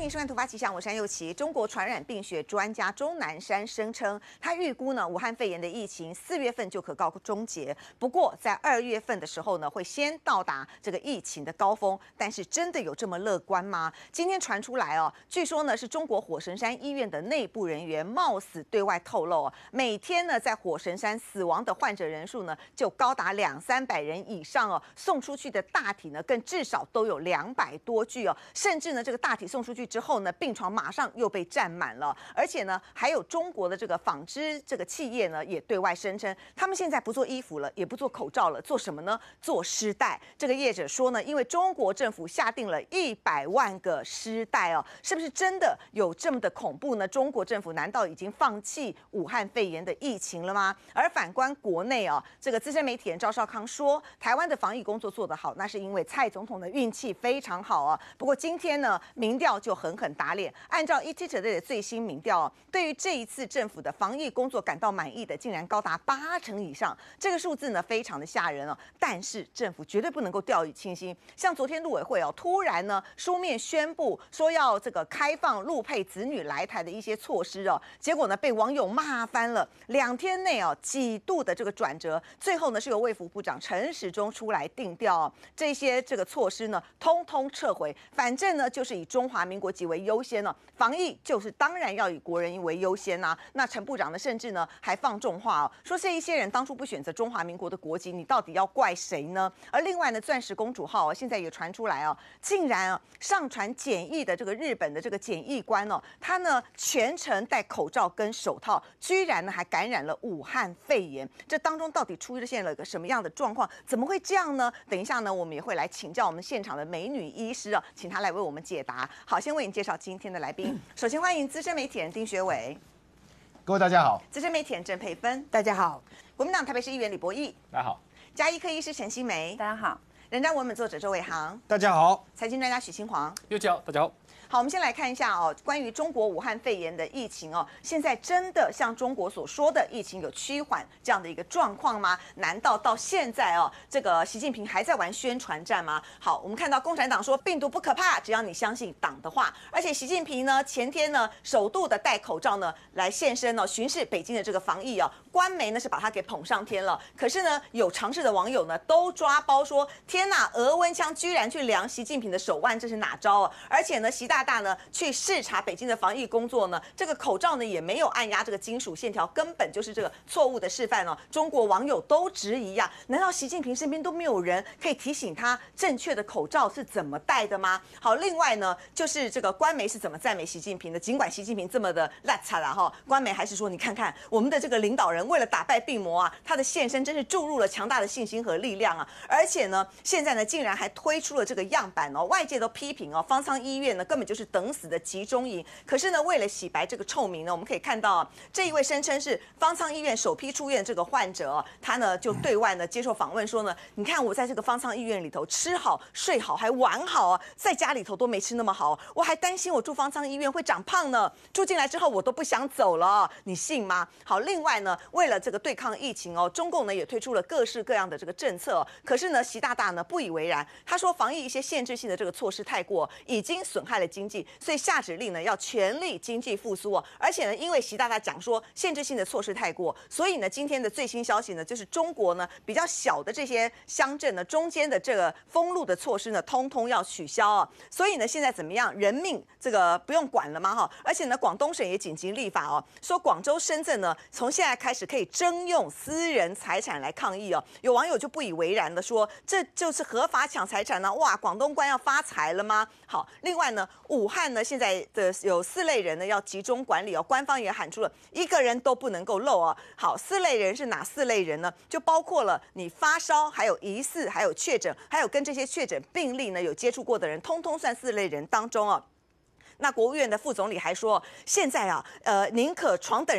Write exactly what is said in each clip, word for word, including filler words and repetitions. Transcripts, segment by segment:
迎收看《突发奇想》，我是安佑琪。中国传染病学专家钟南山声称，他预估呢，武汉肺炎的疫情四月份就可告终结。不过，在二月份的时候呢，会先到达这个疫情的高峰。但是，真的有这么乐观吗？今天传出来哦，据说呢，是中国火神山医院的内部人员冒死对外透露哦，每天呢，在火神山死亡的患者人数呢，就高达两三百人以上哦。送出去的大体呢，更至少都有两百多具哦，甚至呢，这个大体送出去之后呢，病床马上又被占满了，而且呢，还有中国的这个纺织这个企业呢，也对外声称，他们现在不做衣服了，也不做口罩了，做什么呢？做尸袋。这个业者说呢，因为中国政府下定了一百万个尸袋哦，是不是真的有这么的恐怖呢？中国政府难道已经放弃武汉肺炎的疫情了吗？而反观国内哦，这个资深媒体人赵少康说，台湾的防疫工作做得好，那是因为蔡总统的运气非常好啊。不过今天呢，民调就狠狠打脸。按照 E T Today 的最新民调，对于这一次政府的防疫工作感到满意的，竟然高达八成以上。这个数字呢，非常的吓人哦。但是政府绝对不能够掉以轻心。像昨天陆委会哦，突然呢书面宣布说要这个开放陆配子女来台的一些措施哦，结果呢被网友骂翻了。两天内哦几度的这个转折，最后呢是由卫福部长陈时中出来定调哦，这些这个措施呢，通通撤回。反正呢，就是以中华民国籍为优先呢、哦，防疫就是当然要以国人为优先呐、啊。那陈部长呢，甚至呢还放重话哦，说这一些人当初不选择中华民国的国籍，你到底要怪谁呢？而另外呢，钻石公主号、哦、现在也传出来哦，竟然啊上传检疫的这个日本的这个检疫官哦，他呢全程戴口罩跟手套，居然呢还感染了武汉肺炎。这当中到底出现了个什么样的状况？怎么会这样呢？等一下呢，我们也会来请教我们现场的美女医师啊，请她来为我们解答。好，先为你介绍今天的来宾。首先欢迎资深媒体人丁学伟， 各位大家好； 资深媒体人郑佩芬， 大家好； 国民党台北市议员李博毅， 大家好； 家医科医师陈欣梅， 大家好； 人渣文本作者周伟航， 大家好； 财经专家许清煌， 又叫大家好。 好，我们先来看一下哦，关于中国武汉肺炎的疫情哦，现在真的像中国所说的疫情有趋缓这样的一个状况吗？难道到现在哦，这个习近平还在玩宣传战吗？好，我们看到共产党说病毒不可怕，只要你相信党的话。而且习近平呢，前天呢，首度的戴口罩呢来现身哦，巡视北京的这个防疫哦，官媒呢是把他给捧上天了。可是呢，有常识的网友呢都抓包说，天哪，俄温枪居然去量习近平的手腕，这是哪招啊？而且呢，习大大呢去视察北京的防疫工作呢，这个口罩呢也没有按压这个金属线条，根本就是这个错误的示范哦。中国网友都质疑呀、啊，难道习近平身边都没有人可以提醒他正确的口罩是怎么戴的吗？好，另外呢，就是这个官媒是怎么赞美习近平的？尽管习近平这么的烂惨了哈，官媒还是说，你看看我们的这个领导人为了打败病魔啊，他的现身真是注入了强大的信心和力量啊！而且呢，现在呢竟然还推出了这个样板哦，外界都批评哦，方舱医院呢根本就是等死的集中营。可是呢，为了洗白这个臭名呢，我们可以看到这一位声称是方舱医院首批出院这个患者、哦，他呢就对外呢接受访问说呢，你看我在这个方舱医院里头吃好睡好还玩好啊，在家里头都没吃那么好，我还担心我住方舱医院会长胖呢，住进来之后我都不想走了，你信吗？好，另外呢，为了这个对抗疫情哦，中共呢也推出了各式各样的这个政策、哦，可是呢，习大大呢不以为然，他说防疫一些限制性的这个措施太过，已经损害了经济。所以下指令呢，要全力经济复苏哦。而且呢，因为习大大讲说限制性的措施太过，所以呢，今天的最新消息呢，就是中国呢比较小的这些乡镇呢，中间的这个封路的措施呢，通通要取消啊。所以呢，现在怎么样？人命这个不用管了吗？哈！而且呢，广东省也紧急立法哦，说广州、深圳呢，从现在开始可以征用私人财产来抗议哦。有网友就不以为然的说，这就是合法抢财产呢、啊！哇，广东官要发财了吗？好，另外呢，武汉呢，现在的有四类人呢要集中管理哦，官方也喊出了一个人都不能够漏哦。好，四类人是哪四类人呢？就包括了你发烧，还有疑似，还有确诊，还有跟这些确诊病例呢有接触过的人，通通算四类人当中哦。那国务院的副总理还说，现在啊，呃，宁可床等人也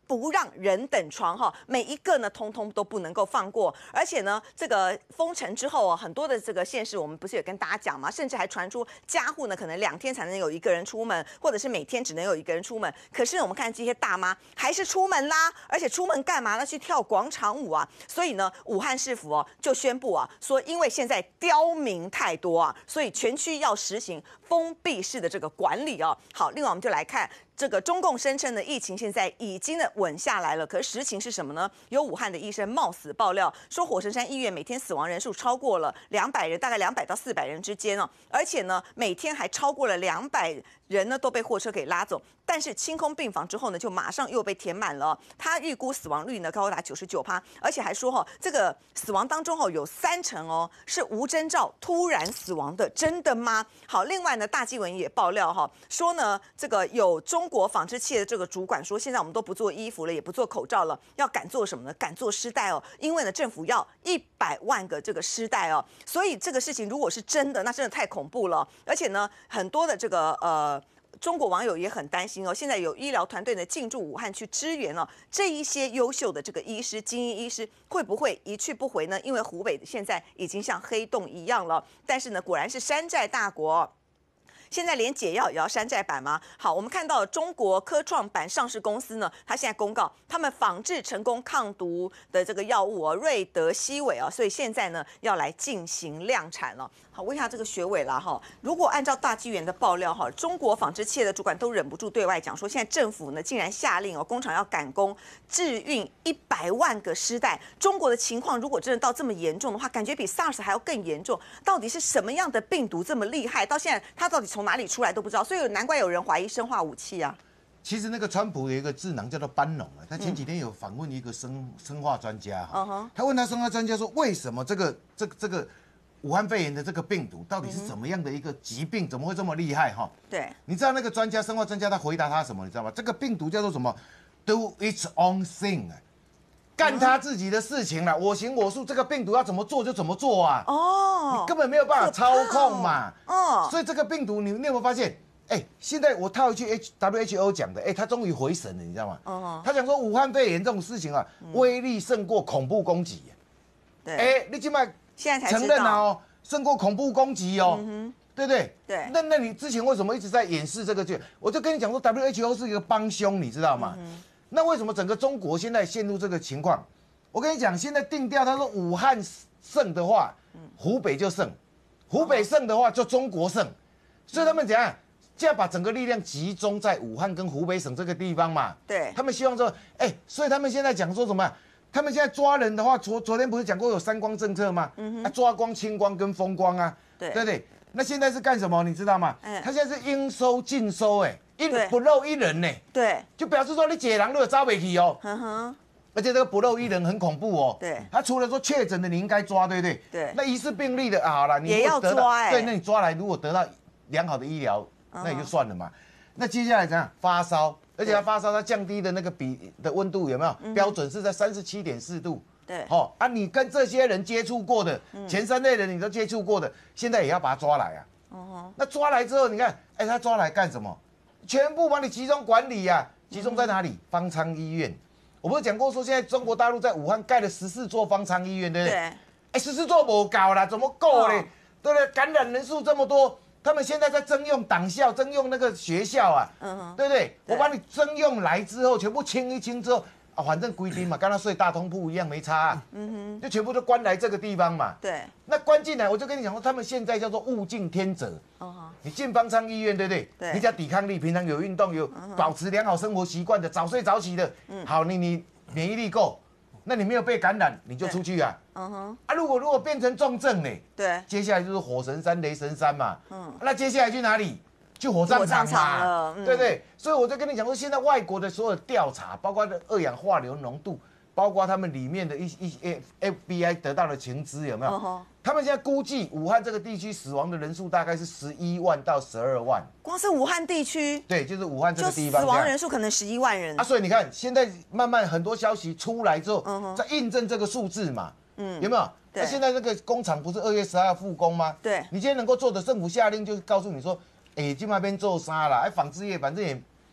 不让人等床哈，每一个呢，通通都不能够放过。而且呢，这个封城之后啊，很多的这个县市，我们不是也跟大家讲嘛，甚至还传出家户呢，可能两天才能有一个人出门，或者是每天只能有一个人出门。可是我们看这些大妈还是出门啦，而且出门干嘛呢？去跳广场舞啊。所以呢，武汉市府哦就宣布啊，说因为现在刁民太多啊，所以全区要实行封闭式的这个管理哦。好，另外我们就来看。这个中共声称的疫情现在已经的稳下来了，可是实情是什么呢？有武汉的医生冒死爆料说，火神山医院每天死亡人数超过了两百人，大概两百到四百人之间哦，而且呢，每天还超过了两百人呢都被货车给拉走，但是清空病房之后呢，就马上又被填满了。他预估死亡率呢高达九十九趴，而且还说哈、哦，这个死亡当中哦有三成哦是无征兆突然死亡的，真的吗？好，另外呢，大纪文也爆料哈、哦，说呢这个有中。中国纺织企业的这个主管说，现在我们都不做衣服了，也不做口罩了，要敢做什么呢？敢做尸袋哦，因为呢，政府要一百万个这个尸袋哦，所以这个事情如果是真的，那真的太恐怖了。而且呢，很多的这个呃。中国网友也很担心哦，现在有医疗团队呢进驻武汉去支援哦，这一些优秀的这个医师、精英医师会不会一去不回呢？因为湖北现在已经像黑洞一样了，但是呢，果然是山寨大国。现在连解药也要山寨版吗？好，我们看到中国科创板上市公司呢，它现在公告他们仿制成功抗毒的这个药物哦，瑞德西韦啊，所以现在呢要来进行量产了。好，问一下这个学委啦哈，如果按照大纪元的爆料哈，中国纺织企业的主管都忍不住对外讲说，现在政府呢竟然下令哦，工厂要赶工制运一百万个尸袋。中国的情况如果真的到这么严重的话，感觉比 SARS 还要更严重。到底是什么样的病毒这么厉害？到现在它到底从哪里出来都不知道，所以难怪有人怀疑生化武器啊。 其实那个川普有一个智囊叫做班农啊，他前几天有访问一个生生化专家哈、嗯，他问他生化专家说，为什么这个这个这个武汉肺炎的这个病毒到底是怎么样的一个疾病，怎么会这么厉害哈？ 对， 你知道那个专家生化专家他回答他什么？你知道吗？这个病毒叫做什么 ？Do its own thing 啊，干他自己的事情了，我行我素，这个病毒要怎么做就怎么做啊。哦，你根本没有办法操控嘛。哦，所以这个病毒你你有没有发现？哎、欸，现在我套一句 H W H O 讲的，哎、欸，他终于回神了，你知道吗？哦，他讲说武汉肺炎这种事情啊，嗯、威力胜过恐怖攻击。对，哎、欸，你起码现在才承认了哦，胜过恐怖攻击哦，嗯、对不对？ 对。 那那你之前为什么一直在掩饰这个剧？我就跟你讲说 ，W H O 是一个帮凶，你知道吗？嗯、那为什么整个中国现在陷入这个情况？我跟你讲，现在定调，他说武汉胜的话，湖北就胜；湖北胜的话，就中国胜。所以他们怎样？现在把整个力量集中在武汉跟湖北省这个地方嘛， 对， 他们希望说，哎、欸，所以他们现在讲说什么？他们现在抓人的话，昨昨天不是讲过有三光政策吗？嗯、啊，抓光、清光跟风光啊，对对不对？那现在是干什么？你知道吗？嗯、他现在是应收尽收、欸，哎，一不漏一人呢、欸， 对， 就表示说你解狼都有招不起哦，嗯哼，而且这个不漏一人很恐怖哦，对，他除了说确诊的你应该抓，对不对？对，那疑似病例的啊，好了，你也要抓、欸， 对，那你抓来，如果得到良好的医疗。那也就算了嘛，那接下来怎样？发烧，而且它发烧，它降低的那个比的温度有没有、嗯、标准是在三十七点四度？对，好、哦、啊，你跟这些人接触过的，嗯、前三类人你都接触过的，现在也要把他抓来啊。哦，那抓来之后，你看，哎，他抓来干什么？全部把你集中管理啊，集中在哪里？嗯、方舱医院。我不是讲过说，现在中国大陆在武汉盖了十四座方舱医院，对不对？对。哎，十四座不够啦，怎么够嘞？哦、对不对？感染人数这么多。他们现在在征用党校，征用那个学校啊，嗯、对不对？对，我把你征用来之后，全部清一清之后，啊，反正规定嘛，跟他睡大通铺一样，没差、啊，嗯哼，就全部都关来这个地方嘛。对，那关进来，我就跟你讲说，他们现在叫做物竞天择。哦，你进方舱医院，对不对？对，你只要抵抗力，平常有运动，有保持良好生活习惯的，早睡早起的，嗯，好，你你免疫力够。那你没有被感染，你就出去啊。嗯哼。啊，如果如果变成重症呢？对。接下来就是火神山、雷神山嘛。嗯。那接下来去哪里？去火葬场嘛。嗯、对不对？所以我就跟你讲说，现在外国的所有调查，包括二氧化硫浓度，包括他们里面的一一些 F B I 得到的情资有没有？嗯、他们现在估计武汉这个地区死亡的人数大概是十一万到十二万。 光是武汉地区， 对，就是武汉这个地方， 死亡人数可能十一万人啊。所以你看，现在慢慢很多消息出来之后，嗯、在印证这个数字嘛，嗯，有没有？那现在这个工厂不是二月十二号复工吗？对，你今天能够做的，政府下令就是告诉你说，哎、欸，去那边做啥啦？哎，纺织业反正也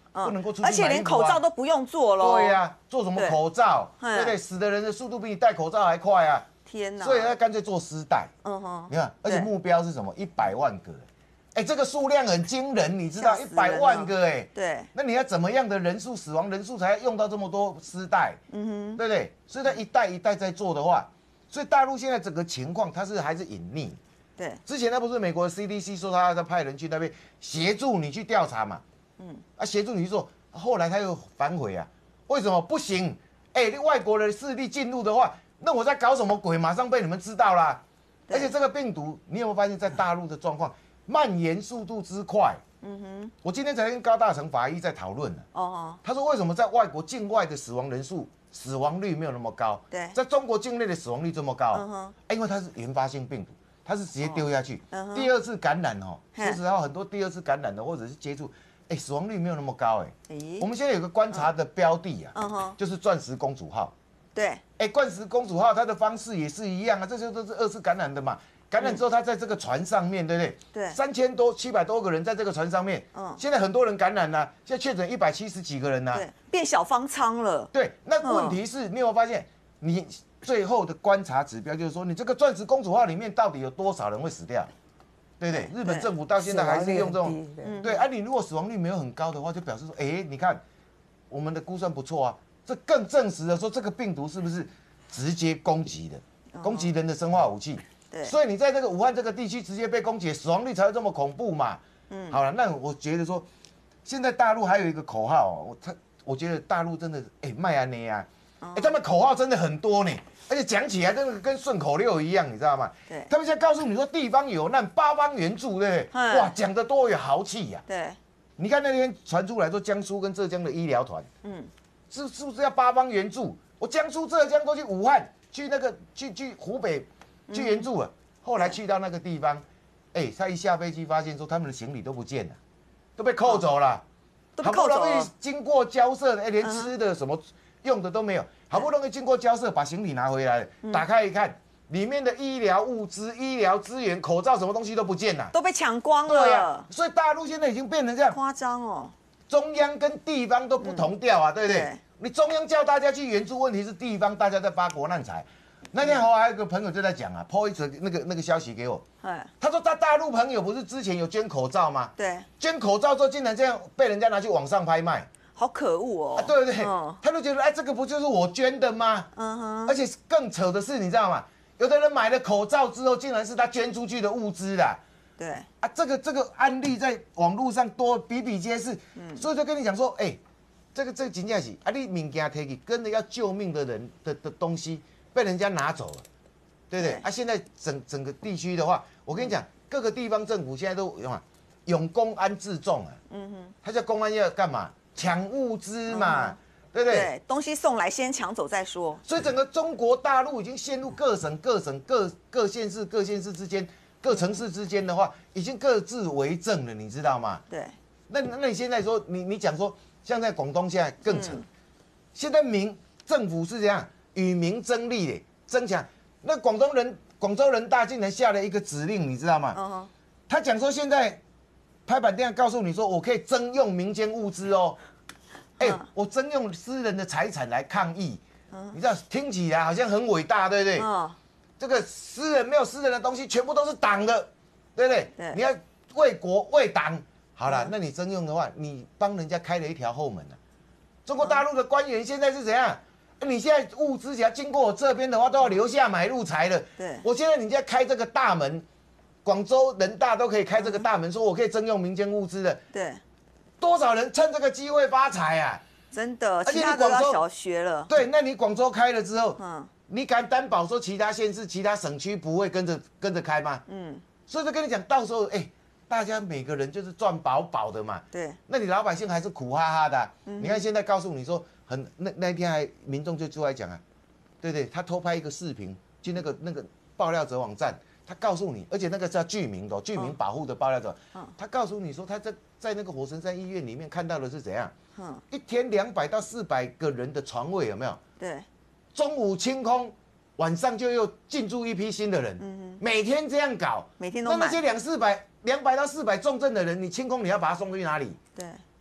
不能够出去、 而且连口罩都不用做喽。 对呀、啊，做什么口罩？对不对？死的人的速度比你戴口罩还快啊！ 天哪！ 所以他干脆做丝带。 嗯哼， 你看，而且目标是什么？一百万个。哎，这个数量很惊人，你知道，一百万个哎。 对。 那你要怎么样的人数死亡人数才用到这么多丝带？嗯哼，对不对？所以它一代一代在做的话，所以大陆现在整个情况它是还是隐匿。 对。之前那不是美国的 C D C 说他要派人去那边协助你去调查嘛？嗯。啊，协助你去做。后来他又反悔啊，为什么不行？哎，外国的势力进入的话，那我在搞什么鬼？马上被你们知道啦。而且这个病毒，你有没有发现，在大陆的状况蔓延速度之快？嗯哼，我今天才跟高大成法医在讨论呢。哦，他说为什么在外国境外的死亡人数、死亡率没有那么高？ 对， 在中国境内的死亡率这么高？嗯哼，因为它是原发性病毒，它是直接丢下去，第二次感染哦。说实话，很多第二次感染的或者是接触。哎，死亡率没有那么高哎。我们现在有个观察的标的啊，嗯哼，就是钻石公主号。 对。 哎，钻石公主号它的方式也是一样啊，这些都是二次感染的嘛。感染之后，它在这个船上面，对不对？ 对。 三千多、七百多个人在这个船上面。嗯。现在很多人感染了，现在确诊一百七十几个人呢。 对。变小方舱了。 对。那问题是，你有没有发现，你最后的观察指标就是说，你这个钻石公主号里面到底有多少人会死掉？对不对？日本政府到现在还是用这种，对啊，你如果死亡率没有很高的话，就表示说，哎，你看我们的估算不错啊，这更证实了说这个病毒是不是直接攻击的，攻击人的生化武器。对，所以你在这个武汉这个地区直接被攻击，死亡率才会这么恐怖嘛。嗯，好了，那我觉得说，现在大陆还有一个口号，我他我觉得大陆真的，哎，迈安内啊，哎，他们口号真的很多呢。而且讲起来真的跟顺口溜一样，你知道吗？对，他们现在告诉你说地方有难，八方援助，对不对？哇，讲得多有豪气呀！ 对， 你看那天传出来说江苏跟浙江的医疗团，嗯，是是不是要八方援助？我江苏、浙江都去武汉，去那个去去湖北去援助了。后来去到那个地方，哎，他一下飞机发现说他们的行李都不见了，都被扣走了，好不容易经过交涉，哎，连吃的什么用的都没有。好不容易经过交涉，把行李拿回来了，打开一看，里面的医疗物资、医疗资源、口罩什么东西都不见了， 都被抢光了。 对啊，所以大陆现在已经变成这样， 夸张哦。 中央跟地方都不同调啊，对不对？你中央叫大家去援助，问题是地方大家在发国难财。那天我还有个朋友就在讲啊 ，po 一则那个那个消息给我，他说他大陆朋友不是之前有捐口罩吗？ 对， 捐口罩之后竟然这样被人家拿去网上拍卖。 好可恶哦！ 啊，对不对？嗯、他就觉得，哎，这个不就是我捐的吗？嗯哼。而且更扯的是，你知道吗？有的人买了口罩之后，竟然是他捐出去的物资啦。 对。 啊，这个这个案例在网络上多比比皆是。嗯。所以就跟你讲说，哎，这个这个真正是啊，你物件摕去跟着要救命的人的的东西被人家拿走了，对不对？啊，现在整整个地区的话，我跟你讲，各个地方政府现在都用啊，用公安自重啊。嗯哼。他叫公安要干嘛？抢物资嘛，嗯、对不对？ 对，东西送来先抢走再说。 所以整个中国大陆已经陷入各省、各省、各各县市、各县市之间、各城市之间的话，已经各自为政了，你知道吗？ 对。 那那你现在说，你你讲说，像在广东现在更扯，嗯、现在民政府是这样与民争利的争抢。那广东人广州人大竟然下了一个指令，你知道吗？嗯、他讲说现在。拍板店告诉你说，我可以征用民间物资哦，哎、欸，嗯、我征用私人的财产来抗议，嗯、你知道听起来好像很伟大，对不对？嗯、这个私人没有私人的东西，全部都是党的，对不对？对，你要为国为党，好了，嗯、那你征用的话，你帮人家开了一条后门了。中国大陆的官员现在是怎样？你现在物资只要经过我这边的话，都要留下买路财了。对，我现在你在开这个大门。广州人大都可以开这个大门，说我可以征用民间物资的。对，多少人趁这个机会发财啊！ 真的，而且你广州小学了。 对，那你广州开了之后，嗯，你敢担保说其他县市、其他省区不会跟着跟着开吗？嗯，所以就跟你讲，到时候哎、欸，大家每个人就是赚饱饱的嘛。对，那你老百姓还是苦哈哈的、啊。嗯、你看现在告诉你说很那那天还民众就出来讲啊，对对，他偷拍一个视频，去那个那个爆料者网站。他告诉你，而且那个叫居民的居民保护的爆料者，嗯、他告诉你说他在在那个火神山医院里面看到的是怎样？嗯、一天两百到四百个人的床位有没有？对，中午清空，晚上就又进驻一批新的人，嗯、每天这样搞， 每天都那那些两四百两百到四百重症的人，你清空你要把他送去哪里？对，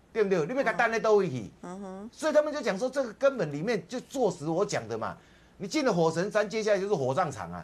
对不对？你要给单在都位去，嗯哼，所以他们就讲说，这个根本里面就坐实我讲的嘛。你进了火神山，接下来就是火葬场啊。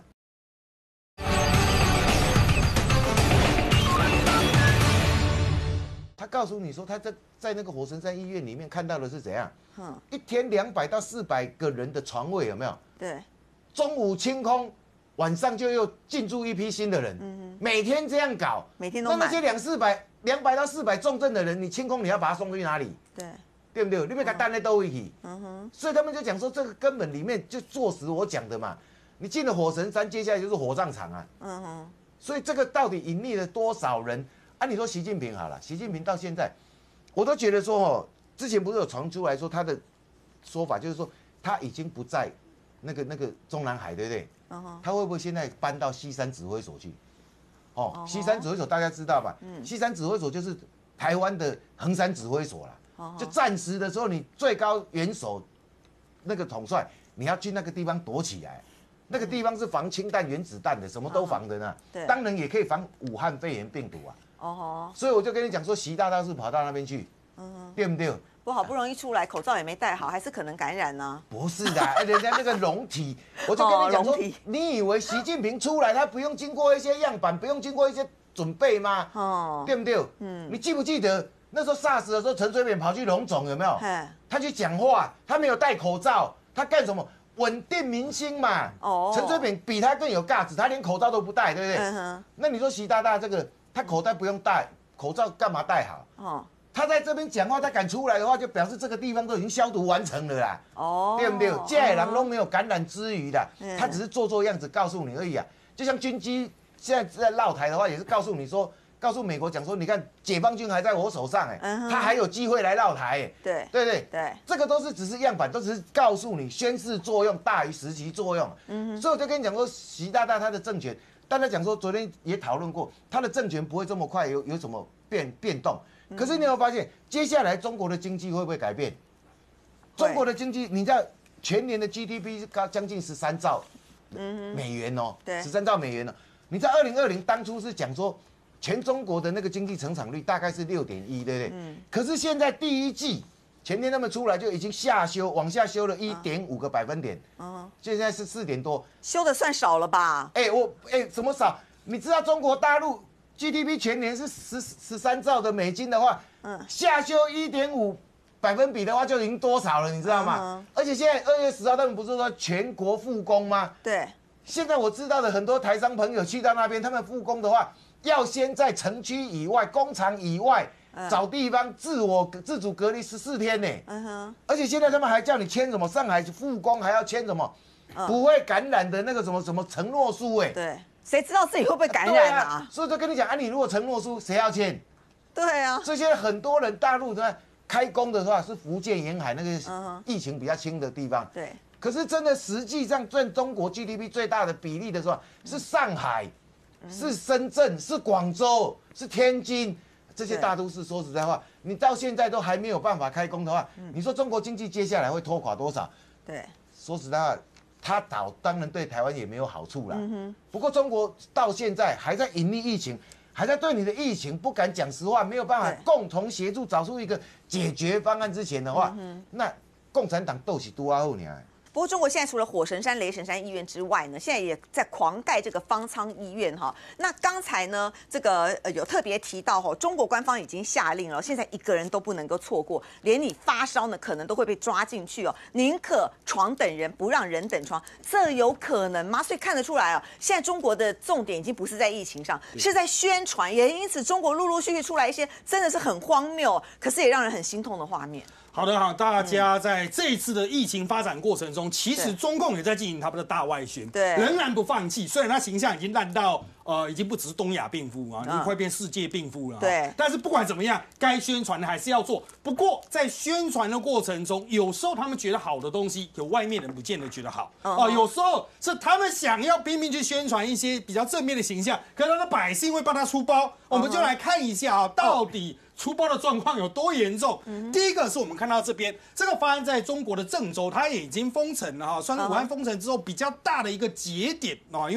他告诉你说，他在在那个火神山医院里面看到的是怎样？嗯，一天两百到四百个人的床位有没有？ 对， 中午清空，晚上就又进驻一批新的人，嗯、每天这样搞， 每天都那那些两四百、两百到四百重症的人，你清空，你要把他送去哪里？ 对。 对不对？你别给他单在都位去，嗯哼，所以他们就讲说，这个根本里面就坐实我讲的嘛。你进了火神山，接下来就是火葬场啊，嗯哼。所以这个到底隐匿了多少人？啊，你说习近平好了，习近平到现在，我都觉得说哦，之前不是有传出来说他的说法，就是说他已经不在那个那个中南海，对不对？嗯哼。他会不会现在搬到西山指挥所去？哦，西山指挥所大家知道吧？嗯。西山指挥所就是台湾的衡山指挥所啦。就战时的时候，你最高元首那个统帅，你要去那个地方躲起来，那个地方是防氢弹、原子弹的，什么都防的呢。对，当然也可以防武汉肺炎病毒啊。哦，所以我就跟你讲说，习大大是跑到那边去，嗯，对不对？ 我好不容易出来，口罩也没戴好，还是可能感染呢。 不是的，人家那个溶体，我就跟你讲说，你以为习近平出来，他不用经过一些样板，不用经过一些准备吗？哦，对不对？嗯，你记不记得？那时候 SARS 的时候，陈水扁跑去荣总有没有？他去讲话，他没有戴口罩，他干什么？稳定民心嘛。哦。陈水扁比他更有架子，他连口罩都不戴，对不对？嗯、那你说习大大这个，他口袋不用戴，口罩干嘛戴好？哦。他在这边讲话，他敢出来的话，就表示这个地方都已经消毒完成了啦。哦。对不对？这些人都没有感染之余的，嗯、他只是做做样子告诉你而已啊。就像军机现在在绕台的话，也是告诉你说。告诉美国讲说，你看解放军还在我手上哎、欸， uh huh. 他还有机会来绕台哎、欸， 对对对对， 这个都是只是样板，都只是告诉你宣示作用大于实际作用。嗯、uh huh. 所以我就跟你讲说，习大大他的政权，大家讲说昨天也讨论过，他的政权不会这么快有有什么变变动。可是你有没有发现，接下来中国的经济会不会改变？中国的经济，你知道全年的 G D P 高将近十三兆美元哦，对，十三兆美元哦。你在二零二零当初是讲说。全中国的那个经济成长率大概是六点一，对不对？嗯。可是现在第一季前天他们出来就已经下修，往下修了一点五个百分点。嗯。现在是四点多， 修的算少了吧？ 哎、欸，我哎、欸，怎么少？你知道中国大陆 G D P 全年是十十三兆的美金的话，嗯，下修一点五百分比的话就已经多少了，你知道吗？嗯、而且现在二月十号他们不是说全国复工吗？ 对。 现在我知道的很多台商朋友去到那边，他们复工的话。要先在城区以外、工厂以外找地方自我自主隔离十四天呢。嗯哼。而且现在他们还叫你签什么上海复工还要签什么不会感染的那个什么什么承诺书哎。 对。谁知道自己会不会感染啊？ 啊所以就跟你讲啊，你如果承诺书谁要签？ 对啊。 所以现在很多人大陆的开工的话是福建沿海那个疫情比较轻的地方。 对。 可是真的实际上占中国 G D P 最大的比例的时候是上海。是深圳，是广州，是天津，这些大都市。说实在话，你到现在都还没有办法开工的话，你说中国经济接下来会拖垮多少？ 对， 说实在话，它倒当然对台湾也没有好处啦。嗯、不过中国到现在还在隐匿疫情，还在对你的疫情不敢讲实话，没有办法共同协助找出一个解决方案之前的话，嗯、那共产党斗起多阿后呢？ 不过，中国现在除了火神山、雷神山医院之外呢，现在也在狂盖这个方舱医院哈。那刚才呢，这个呃有特别提到哈，中国官方已经下令了，现在一个人都不能够错过，连你发烧呢，可能都会被抓进去哦。宁可床等人，不让人等床，这有可能吗？所以看得出来啊，现在中国的重点已经不是在疫情上，是在宣传，也因此中国陆陆续续出来一些真的是很荒谬，可是也让人很心痛的画面。 好的哈，大家在这一次的疫情发展过程中，其实中共也在进行他们的大外宣， 对， 仍然不放弃。虽然他形象已经烂到呃，已经不只是东亚病夫啊，已经快变世界病夫了。 对， 但是不管怎么样，该宣传的还是要做。不过在宣传的过程中，有时候他们觉得好的东西，有外面人不见得觉得好哦、呃。有时候是他们想要拼命去宣传一些比较正面的形象，可是他的百姓会帮他出包。我们就来看一下啊，到底出包的状况有多严重？嗯、第一个是我们看到这边，这个发生在中国的郑州，它也已经封城了哈，算是武汉封城之后比较大的一个节点啊，因为它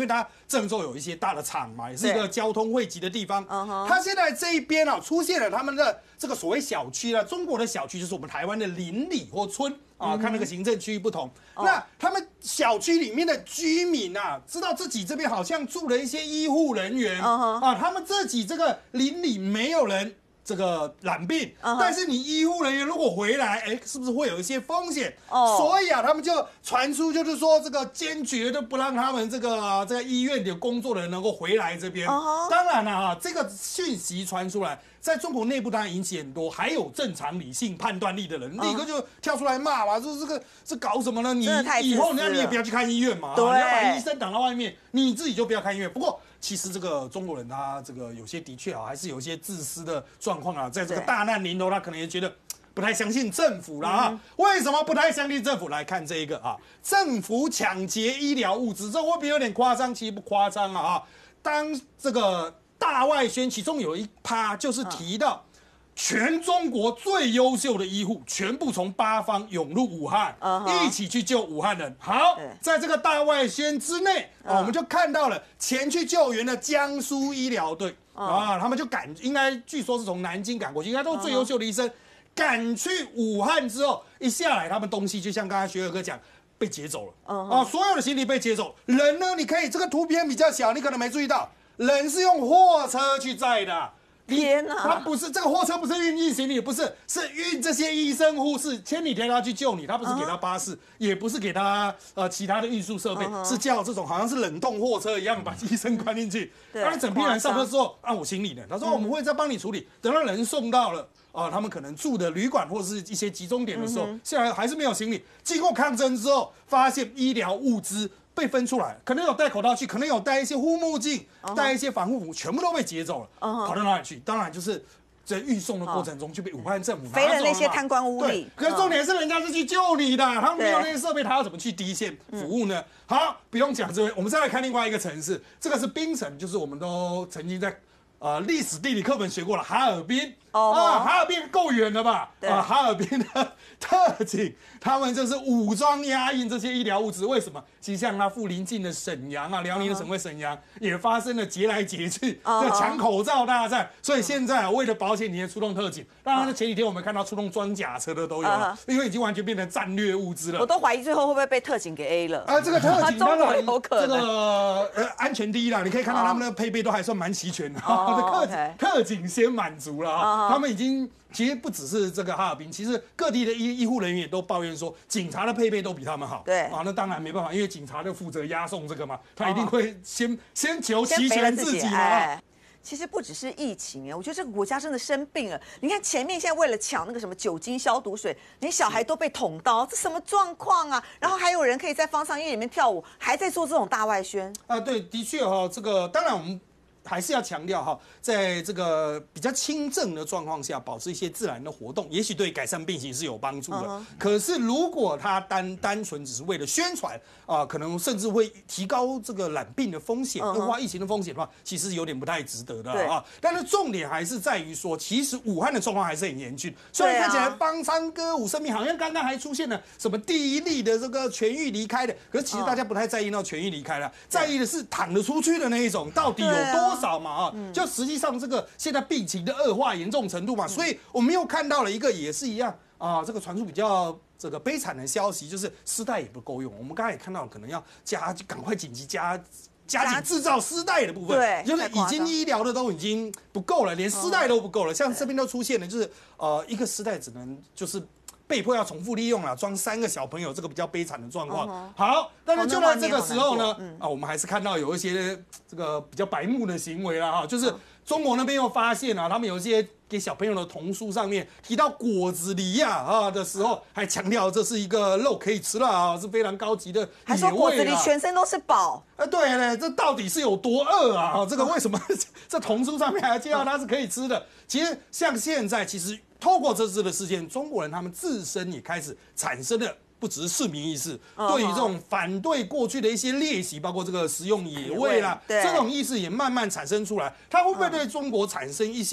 郑州有一些大的厂嘛，也是一个交通汇集的地方。 嗯它现在这一边啊，出现了他们的这个所谓小区啊，中国的小区就是我们台湾的邻里或村啊，看那个行政区域不同。 哦那他们小区里面的居民啊，知道自己这边好像住了一些医护人员啊，他们自己这个邻里没有人这个染病， uh-huh. 但是你医护人员如果回来，哎，是不是会有一些风险？哦、oh. ，所以啊，他们就传出就是说，这个坚决的不让他们这个、啊、这个医院的工作的人能够回来这边。Uh-huh. 当然了啊，这个讯息传出来，在中国内部当然引起很多，还有正常理性判断力的人， uh-huh. 立刻就跳出来骂嘛，说这个是搞什么呢？你以后那你也不要去看医院嘛，你要把医生挡到外面，你自己就不要看医院。不过。其实这个中国人他这个有些的确啊，还是有一些自私的状况啊，在这个大难临头，他可能也觉得不太相信政府了啊。嗯、为什么不太相信政府？来看这一个啊，政府抢劫医疗物资，这会不会有点夸张？其实不夸张啊啊。当这个大外宣其中有一趴就是提到。全中国最优秀的医护全部从八方涌入武汉， uh-huh. 一起去救武汉人。好，在这个大外宣之内， uh-huh. 我们就看到了前去救援的江苏医疗队、uh-huh. 啊，他们就赶，应该据说是从南京赶过去，应该都是最优秀的医生。赶去武汉之后，一下来，他们东西就像刚才学友哥讲，被劫走了、uh-huh. 啊，所有的行李被劫走。人呢，你可以这个图片比较小，你可能没注意到，人是用货车去载的。 天哪！ 他不是这个货车，不是运运行李，不是，是运这些医生护士，千里迢迢去救你。他不是给他巴士， uh-huh. 也不是给他呃其他的运输设备， uh-huh. 是叫这种好像是冷冻货车一样把医生关进去。当然整批人上车之后，啊，我行李呢？他说我们会再帮你处理。等到人送到了啊，他们可能住的旅馆或者是一些集中点的时候， uh-huh. 现在还是没有行李。经过抗争之后，发现医疗物资。被分出来，可能有戴口罩器，可能有戴一些护目镜，戴、uh-huh. 一些防护服，全部都被劫走了， uh-huh. 跑到哪里去？当然就是在运送的过程中就被武汉政府拿走了嘛。 飞了那些贪官污吏。 可是重点是人家是去救你的，他们没有那些设备，他要怎么去第一线服务呢？好，不用讲这位，我们再来看另外一个城市，这个是槟城，就是我们都曾经在呃历史地理课本学过了哈尔滨。哦、oh. 啊，哈尔滨够远了吧？啊，哈尔滨的特警，他们就是武装押运这些医疗物资。为什么？其实像它附邻近的沈阳啊，辽宁的省会沈阳、uh-huh. 也发生了劫来劫去，这、uh-huh. 抢口罩大战。所以现在、啊、为了保险起见出动特警。当然，前几天我们看到出动装甲车的都有了， uh-huh. 因为已经完全变成战略物资了。 我都怀疑最后会不会被特警给 A 了啊？这个特警当然有可能。 这个呃安全第一啦，你可以看到他们的配备都还算蛮齐全的。 Oh, 特警、okay. 特警先满足了啊， uh-huh. 他们已经。其实不只是这个哈尔滨，其实各地的医医护人员也都抱怨说，警察的配备都比他们好。 对啊，那当然没办法，因为警察就负责押送这个嘛，他一定会先、哦、先求齐全自己嘛。 哎，其实不只是疫情哎，我觉得这个国家真的生病了。你看前面现在为了抢那个什么酒精消毒水，连小孩都被捅刀，这什么状况啊？然后还有人可以在方舱医院里面跳舞，还在做这种大外宣啊？对，的确哈、哦，这个当然我们。还是要强调哈，在这个比较轻症的状况下，保持一些自然的活动，也许对改善病情是有帮助的。Uh-huh. 可是如果它单单纯只是为了宣传啊、呃，可能甚至会提高这个染病的风险、恶化、uh-huh. 疫情的风险的话，其實有點不太值得的啊。但是重點還是在於說，其實武漢的狀況還是很嚴峻。雖然看起來幫腔歌舞升平，好像剛剛還出現了什麼第一例的這個痊癒離開的，可是其實大家不太在意到痊癒離開了，在意的是躺得出去的那一種，到底有多少嘛啊？就實際上這個現在病情的惡化嚴重程度嘛，所以我們又看到了一個也是一樣啊，這個傳出比較這個悲慘的消息，就是絲帶也不夠用。我們剛才也看到，可能要加，趕快緊急加加緊製造絲帶的部分， 對， 就是已經醫療的都已經不夠了，連絲帶都不夠了。像這邊都出現了，就是呃一個絲帶只能就是被迫要重複利用了，裝三個小朋友，這個比較悲慘的狀況。Uh-huh. 好，但是就在這個時候呢，嗯、啊，我們還是看到有一些這個比較白目的行為啦，哈，就是中國那邊又發現啊，他們有一些給小朋友的童書上面提到果子狸啊啊的時候，還強調這是一個肉可以吃了啊，是非常高級的野味， 還說果子狸全身都是寶。 啊，對呢，這到底是有多餓啊？這個為什麼這童書上面還介紹它是可以吃的？其實像現在，其實透過這次的事件，中國人他們自身也開始產生了不只是市民意識，對於這種反對過去的一些劣習，包括這個食用野味啦，這種意識也慢慢產生出來。它會不會對中國產生一些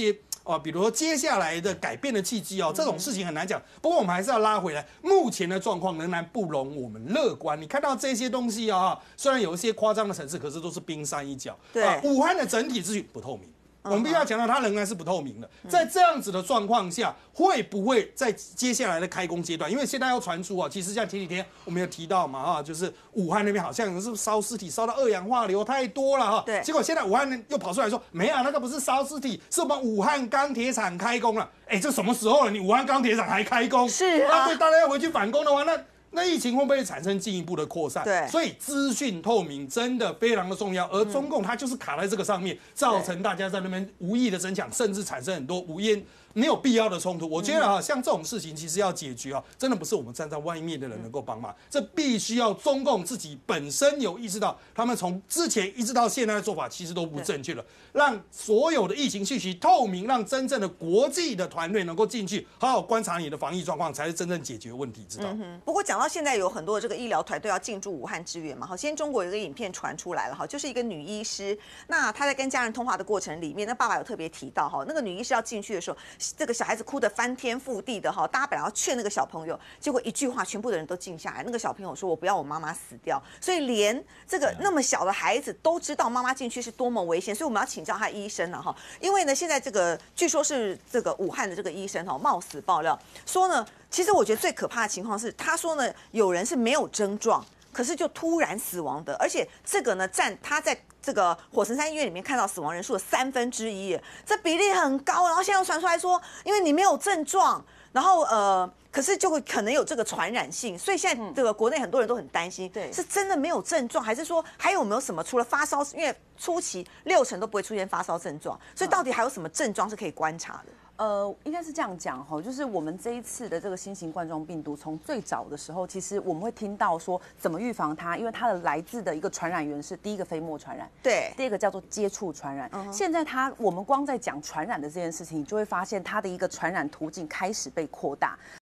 哦，比如说接下来的改变的契机哦，这种事情很难讲。不过我们还是要拉回来，目前的状况仍然不容我们乐观。你看到这些东西啊，虽然有一些夸张的层次，可是都是冰山一角。 对， 啊、武汉的整体秩序不透明。我们必须要强调，它仍然是不透明的。在这样子的状况下，会不会在接下来的开工阶段？因为现在要传出啊，其实像前几天我们有提到嘛，啊，就是武汉那边好像是烧尸体烧到二氧化硫太多了哈。 对。 结果现在武汉人又跑出来说，没有，那个不是烧尸体，是我们武汉钢铁厂开工了。哎，这什么时候了？你武汉钢铁厂还开工？ 是啊。 对，大家要回去反攻的话，那。那疫情会不会产生进一步的扩散？ 对， 所以资讯透明真的非常的重要，而中共它就是卡在这个上面，造成大家在那边无意的争抢，甚至产生很多无烟没有必要的冲突。我觉得啊，像这种事情其实要解决啊，真的不是我们站在外面的人能够帮忙，这必须要中共自己本身有意识到，他们从之前一直到现在的做法其实都不正确了，让所有的疫情信息透明，让真正的国际的团队能够进去好好观察你的防疫状况，才是真正解决问题之道。 嗯、不过讲到现在有很多这个医疗团队要进驻武汉支援嘛，好，今天中国有一个影片传出来了哈，就是一个女医师，那她在跟家人通话的过程里面，那爸爸有特别提到哈，那个女医师要进去的时候，这个小孩子哭得翻天覆地的哈，大家本来要劝那个小朋友，结果一句话，全部的人都静下来，那个小朋友说：“我不要我妈妈死掉。”所以连这个那么小的孩子都知道妈妈进去是多么危险，所以我们要请教他医生了哈，因为呢，现在这个据说是这个武汉的这个医生哈冒死爆料说呢。其实我觉得最可怕的情况是，他说呢，有人是没有症状，可是就突然死亡的，而且这个呢占他在这个火神山医院里面看到死亡人数的三分之一，这比例很高。然后现在又传出来说，因为你没有症状，然后呃，可是就会可能有这个传染性，所以现在这个国内很多人都很担心，对，是真的没有症状，还是说还有没有什么除了发烧？因为初期六成都不会出现发烧症状，所以到底还有什么症状是可以观察的？ 呃，应该是这样讲哈，就是我们这一次的这个新型冠状病毒，从最早的时候，其实我们会听到说怎么预防它，因为它的来自的一个传染源是第一个飞沫传染， 对， 第二个叫做接触传染。Uh-huh. 现在它我们光在讲传染的这件事情，你就会发现它的一个传染途径开始被扩大。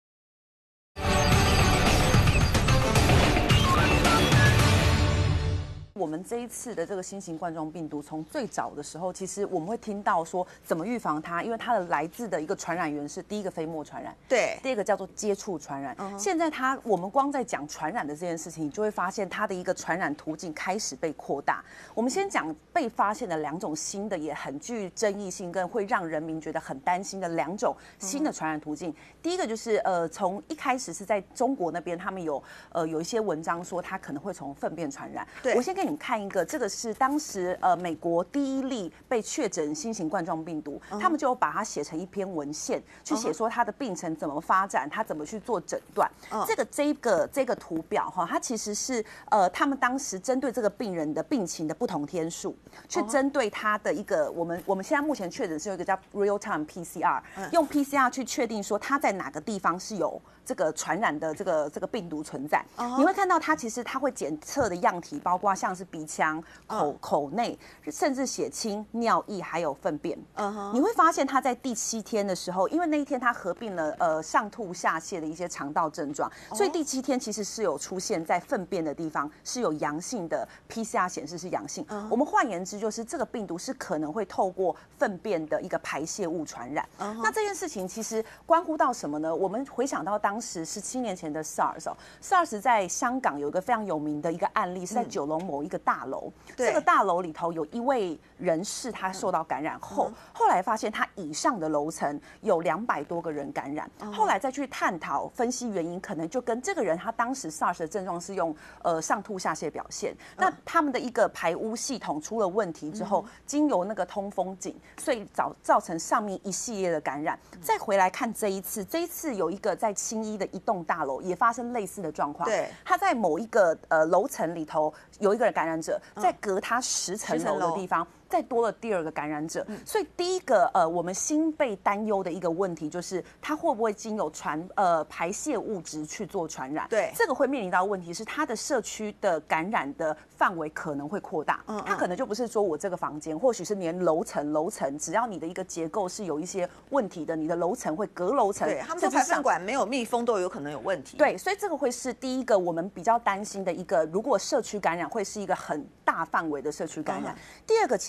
我们这一次的这个新型冠状病毒，从最早的时候，其实我们会听到说怎么预防它，因为它的来自的一个传染源是第一个飞沫传染， 对， 第二个叫做接触传染。Uh-huh. 现在它我们光在讲传染的这件事情，你就会发现它的一个传染途径开始被扩大。我们先讲被发现的两种新的，也很具争议性，跟会让人民觉得很担心的两种新的传染途径。Uh-huh. 第一个就是呃，从一开始是在中国那边，他们有呃有一些文章说它可能会从粪便传染。对，我先给你们看一个，这个是当时呃美国第一例被确诊新型冠状病毒， uh-huh. 他们就把它写成一篇文献，去写说它的病程怎么发展，它怎么去做诊断。Uh-huh. 这个这个这个图表哈，它其实是呃他们当时针对这个病人的病情的不同天数，去针对他的一个我们我们现在目前确诊是有一个叫 real time P C R，uh-huh. 用 P C R 去确定说他在哪个地方是有这个传染的这个这个病毒存在。Uh-huh. 你会看到它其实它会检测的样体包括像是鼻腔、口口内，甚至血清、尿液还有粪便。Uh-huh. 你会发现它在第七天的时候，因为那一天它合并了呃上吐下泻的一些肠道症状， uh-huh. 所以第七天其实是有出现在粪便的地方是有阳性的 P C R 显示是阳性。Uh-huh. 我们换言之就是这个病毒是可能会透过粪便的一个排泄物传染。Uh-huh. 那这件事情其实关乎到什么呢？我们回想到当时十七年前的 SARS 哦 ，SARS 在香港有一个非常有名的一个案例，是在九龙某一个大楼。嗯、这个大楼里头有一位人士，他受到感染后，嗯、后来发现他以上的楼层有两百多个人感染。嗯、后来再去探讨分析原因，可能就跟这个人他当时 SARS 的症状是用呃上吐下泻表现。嗯、那他们的一个排污系统出了问题之后，嗯、经由那个通风井，所以造造成上面一系列的感染。嗯、再回来看这一次，这一次有一个在青衣的一栋大楼也发生类似的状况。对，他在某一个呃楼层里头有一个感染者，在隔他十层楼的地方。再多了第二个感染者，嗯、所以第一个呃，我们新被担忧的一个问题就是，它会不会经由传呃排泄物质去做传染？对，这个会面临到的问题是，它的社区的感染的范围可能会扩大。嗯，它可能就不是说我这个房间，或许是连楼层楼层，只要你的一个结构是有一些问题的，你的楼层会隔楼层。对， 他们说排粪管没有密封都有可能有问题。 对，所以这个会是第一个我们比较担心的一个，如果社区感染会是一个很大范围的社区感染。嗯、第二个其实。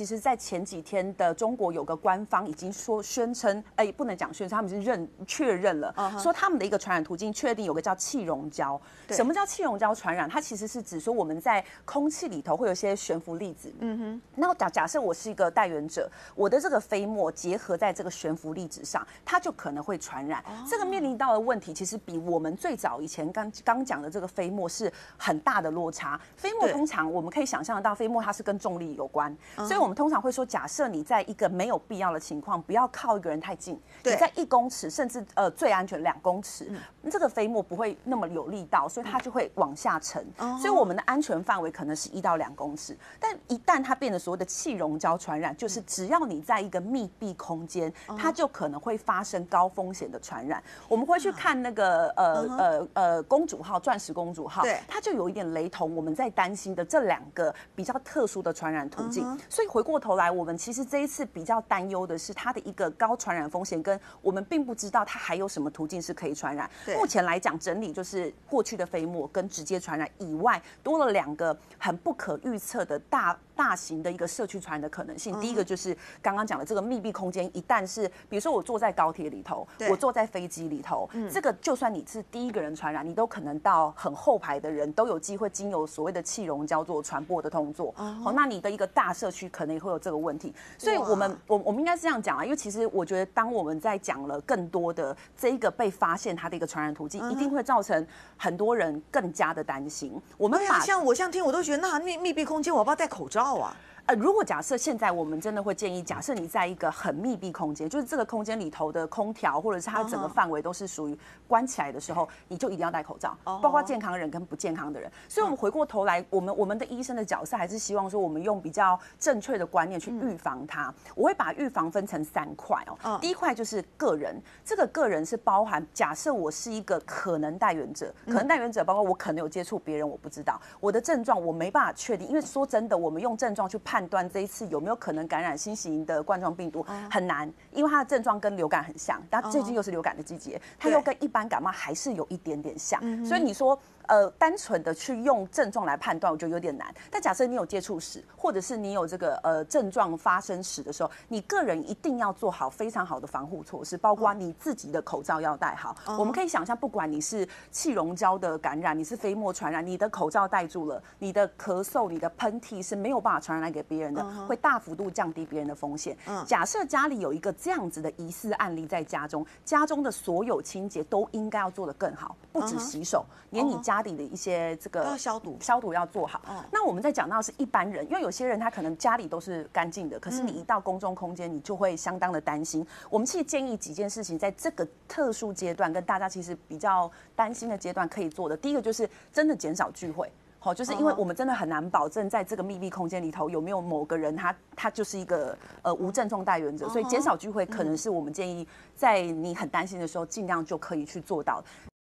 实在前几天的中国有个官方已经说宣称，哎，不能讲宣称，他们是认确认了， uh huh. 说他们的一个传染途径确定有个叫气溶胶。什么叫气溶胶传染？它其实是指说我们在空气里头会有一些悬浮粒子。嗯哼。那假假设我是一个带源者，我的这个飞沫结合在这个悬浮粒子上，它就可能会传染。Oh. 这个面临到的问题，其实比我们最早以前刚刚讲的这个飞沫是很大的落差。飞沫通常我们可以想象得到，飞沫它是跟重力有关， uh huh. 所以我们通常会说，假设你在一个没有必要的情况，不要靠一个人太近，你在一公尺，甚至呃最安全两公尺，嗯、这个飞沫不会那么有力道，所以它就会往下沉。Uh huh. 所以我们的安全范围可能是一到两公尺，但一旦它变得所谓的气溶胶传染，就是只要你在一个密闭空间， uh huh. 它就可能会发生高风险的传染。我们会去看那个呃、uh huh. 呃呃公主号、钻石公主号，对，它就有一点雷同我们在担心的这两个比较特殊的传染途径。Uh huh. 所以回过头来，我们其实这一次比较担忧的是它的一个高传染风险，跟我们并不知道它还有什么途径是可以传染。目前来讲，整理就是过去的飞沫跟直接传染以外，多了两个很不可预测的大大型的一个社区传染的可能性。嗯、第一个就是刚刚讲的这个密闭空间，一旦是比如说我坐在高铁里头，我坐在飞机里头，嗯、这个就算你是第一个人传染，你都可能到很后排的人都有机会经由所谓的气溶胶做传播的动作。嗯、好，那你的一个大社区可能也会有这个问题。所以我们我我们应该是这样讲啊，因为其实我觉得当我们在讲了更多的这一个被发现它的一个传染途径，嗯、一定会造成很多人更加的担心。我们把、 啊、像我这样听，我都觉得那密密闭空间，我要不要戴口罩啊？ 呃，如果假设现在我们真的会建议，假设你在一个很密闭空间，就是这个空间里头的空调或者是它的整个范围都是属于关起来的时候，你就一定要戴口罩，包括健康人跟不健康的人。所以，我们回过头来，我们我们的医生的角色还是希望说，我们用比较正确的观念去预防它。我会把预防分成三块哦。第一块就是个人，这个个人是包含假设我是一个可能带源者，可能带源者包括我可能有接触别人，我不知道我的症状我没办法确定，因为说真的，我们用症状去判。判断这一次有没有可能感染新型的冠状病毒很难，因为它的症状跟流感很像，但最近又是流感的季节，它又跟一般感冒还是有一点点像，所以你说。呃，单纯的去用症状来判断，我觉得有点难。但假设你有接触史，或者是你有这个呃症状发生史的时候，你个人一定要做好非常好的防护措施，包括你自己的口罩要戴好。Uh huh. 我们可以想象，不管你是气溶胶的感染，你是飞沫传染，你的口罩戴住了，你的咳嗽、你的喷嚏是没有办法传染来给别人的， uh huh. 会大幅度降低别人的风险。Uh huh. 假设家里有一个这样子的疑似案例在家中，家中的所有清洁都应该要做得更好，不止洗手， uh huh. 连你家。家里的一些这个要消毒， 消毒要做好。嗯、那我们在讲到的是一般人，因为有些人他可能家里都是干净的，可是你一到公众空间，你就会相当的担心。嗯、我们其实建议几件事情，在这个特殊阶段，跟大家其实比较担心的阶段可以做的。第一个就是真的减少聚会。好，就是因为我们真的很难保证在这个密闭空间里头有没有某个人他他就是一个呃无症状带源者，所以减少聚会可能是我们建议在你很担心的时候，尽量就可以去做到。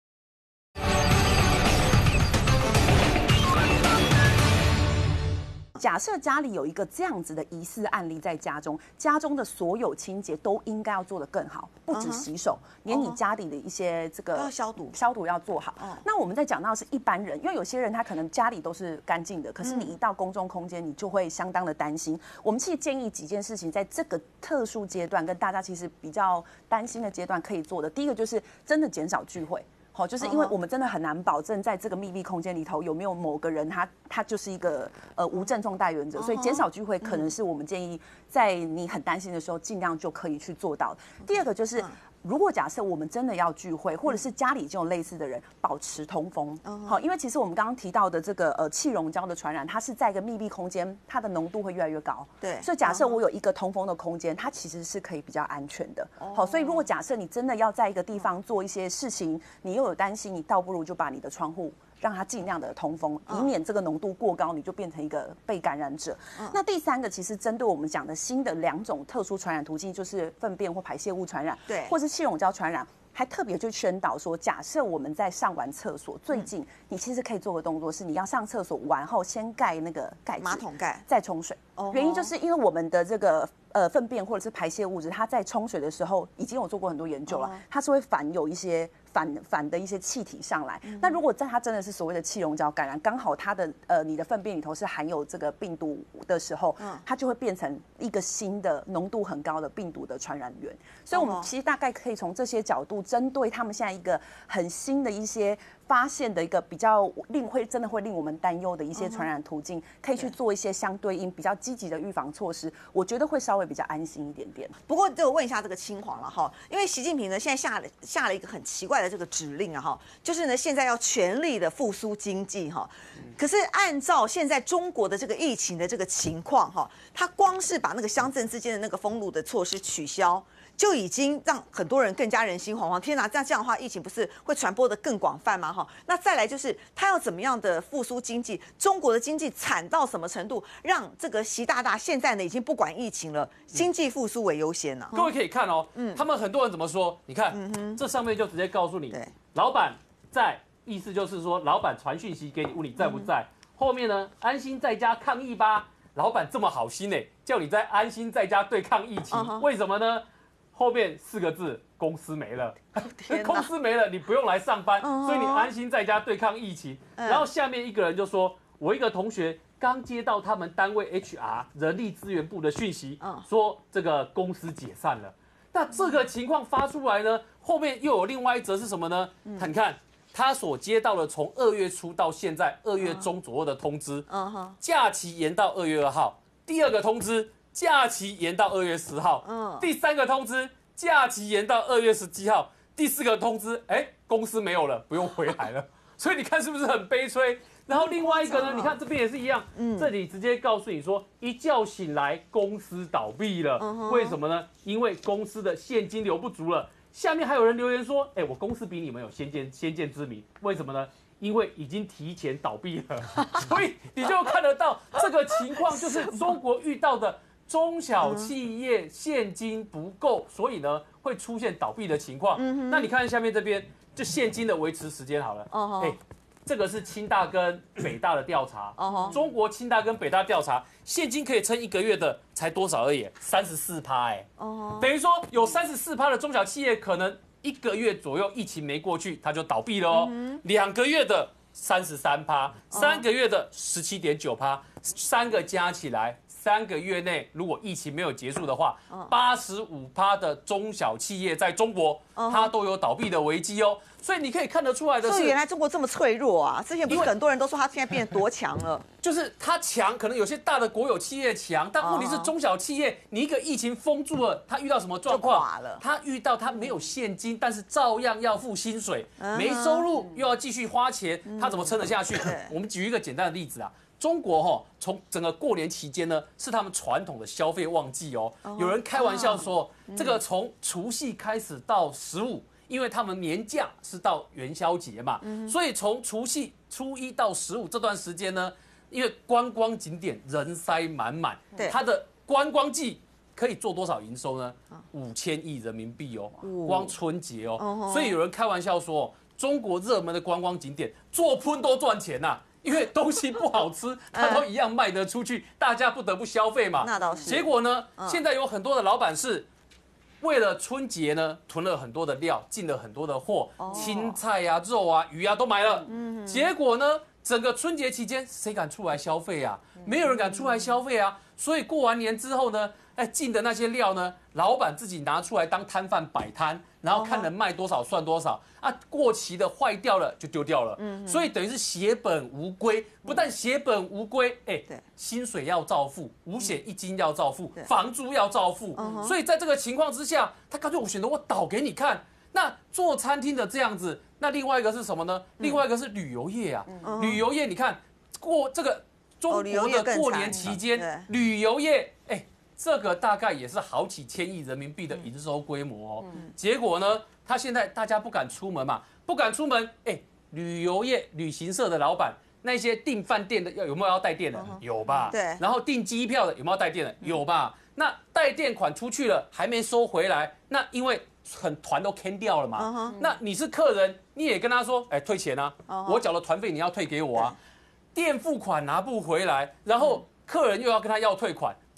假设家里有一个这样子的疑似案例在家中，家中的所有清洁都应该要做得更好，不止洗手， uh huh. 连你家里的一些这个要消毒， 消毒要做好。Uh huh. 那我们在讲到的是一般人，因为有些人他可能家里都是干净的，可是你一到公众空间，你就会相当的担心。我们其实建议几件事情，在这个特殊阶段跟大家其实比较担心的阶段可以做的。第一个就是真的减少聚会。好，就是因为我们真的很难保证在这个密闭空间里头有没有某个人他他就是一个呃无症状带源者，所以减少聚会可能是我们建议在你很担心的时候尽量就可以去做到的。第二个就是。如果假设我们真的要聚会，或者是家里已经有类似的人，保持通风。好，因为其实我们刚刚提到的这个呃气溶胶的传染，它是在一个密闭空间，它的浓度会越来越高。对，所以假设我有一个通风的空间，它其实是可以比较安全的。好，所以如果假设你真的要在一个地方做一些事情，你又有担心，你倒不如就把你的窗户。让它尽量的通风，以免这个浓度过高，你就变成一个被感染者。嗯、那第三个，其实针对我们讲的新的两种特殊传染途径，就是粪便或排泄物传染，对，或是气溶胶传染。还特别去宣导说，假设我们在上完厕所，最近你其实可以做个动作，是你要上厕所完后先盖那个盖子， 马桶盖， 再冲水。哦、原因就是因为我们的这个呃粪便或者是排泄物质，它在冲水的时候已经有做过很多研究了，哦、它是会含有一些反反的一些气体上来。那如果在它真的是所谓的气溶胶感染，刚好它的呃你的粪便里头是含有这个病毒的时候，它就会变成一个新的浓度很高的病毒的传染源。所以我们其实大概可以从这些角度，针对他们现在一个很新的一些发现的一个比较令会真的会令我们担忧的一些传染途径，可以去做一些相对应比较积极的预防措施，我觉得会稍微比较安心一点点。 不过就问一下这个青黄了哈，因为习近平呢现在下了下了一个很奇怪的这个指令啊哈，就是呢现在要全力的复苏经济哈，可是按照现在中国的这个疫情的这个情况哈，他光是把那个乡镇之间的那个封路的措施取消，就已经让很多人更加人心惶惶。天哪，这样这样的话，疫情不是会传播的更广泛吗？哈，那再来就是他要怎么样的复苏经济？中国的经济惨到什么程度，让这个习大大现在呢已经不管疫情了，经济复苏为优先呢、啊？ 各位可以看哦，嗯，他们很多人怎么说？你看，嗯、这上面就直接告诉你， 对， 老板在，意思就是说，老板传讯息给你，问你在不在。嗯、后面呢，安心在家抗疫吧。老板这么好心呢，叫你在安心在家对抗疫情， uh-huh. 为什么呢？后面四个字，公司没了，公司没了，你不用来上班， uh-huh. 所以你安心在家对抗疫情。Uh-huh. 然后下面一个人就说，我一个同学刚接到他们单位 H R 人力资源部的讯息， uh-huh. 说这个公司解散了。那这个情况发出来呢，后面又有另外一则是什么呢？嗯、你看他所接到的从二月初到现在二月中左右的通知， uh-huh. 假期延到二月二号，第二个通知。假期延到二月十号，嗯，第三个通知假期延到二月十七号，第四个通知，哎，公司没有了，不用回来了。所以你看是不是很悲催？然后另外一个呢，你看这边也是一样，嗯，这里直接告诉你说，一觉醒来公司倒闭了，嗯、为什么呢？因为公司的现金流不足了。下面还有人留言说，哎，我公司比你们有先见先见之明，为什么呢？因为已经提前倒闭了，所以你就看得到这个情况，就是中国遇到的。中小企业现金不够，所以呢会出现倒闭的情况。嗯、那你看下面这边，就现金的维持时间好了。哦，哎，这个是清大跟北大的调查。哦，中国清大跟北大调查，现金可以撑一个月的才多少而已，三十四趴。哎，哦，等于说有三十四趴的中小企业可能一个月左右疫情没过去，它就倒闭了哦。嗯、两个月的三十三趴，三个月的十七点九趴，三个加起来。三个月内，如果疫情没有结束的话，八十五趴的中小企业在中国，它都有倒闭的危机哦。所以你可以看得出来的是， 所以原来中国这么脆弱啊！之前不是很多人都说它现在变得多强了， 就是它强，可能有些大的国有企业强，但问题是中小企业，你一个疫情封住了，它遇到什么状况？ 垮了。 它遇到它没有现金，但是照样要付薪水，没收入又要继续花钱，它怎么撑得下去？我们举一个简单的例子啊。中国哈，从整个过年期间呢，是他们传统的消费旺季哦。有人开玩笑说，这个从除夕开始到十五，因为他们年假是到元宵节嘛，所以从除夕初一到十五这段时间呢，因为观光景点人塞满满，它的观光季可以做多少营收呢？五千亿人民币哦，光春节哦。所以有人开玩笑说，中国热门的观光景点做喷都赚钱呐、啊。因为东西不好吃，它都一样卖得出去，大家不得不消费嘛。 那倒是。 结果呢，现在有很多的老板是为了春节呢，囤了很多的料，进了很多的货，青菜啊、肉啊、鱼啊都买了。结果呢，整个春节期间，谁敢出来消费啊？没有人敢出来消费啊。所以过完年之后呢，哎，进的那些料呢，老板自己拿出来当摊贩摆摊，然后看能卖多少算多少啊，过期的坏掉了就丢掉了，嗯，所以等于是血本无归，不但血本无归，哎，薪水要照付，五险一金要照付，房租要照付，所以在这个情况之下，他干脆我选择我倒给你看。那做餐厅的这样子，那另外一个是什么呢？另外一个是旅游业啊，旅游业你看过这个中国的过年期间，旅游业，哎。这个大概也是好几千亿人民币的营收规模哦。嗯、结果呢，他现在大家不敢出门嘛，不敢出门，哎，旅游业、旅行社的老板，那些订饭店的要有没有要带电的？嗯、有吧？ 对。 然后订机票的有没有带电的？有吧？那带电款出去了还没收回来，那因为很团都 can 掉了嘛。嗯、那你是客人，你也跟他说，哎，退钱啊，嗯、我缴了团费你要退给我啊。电付款拿不回来，然后客人又要跟他要退款。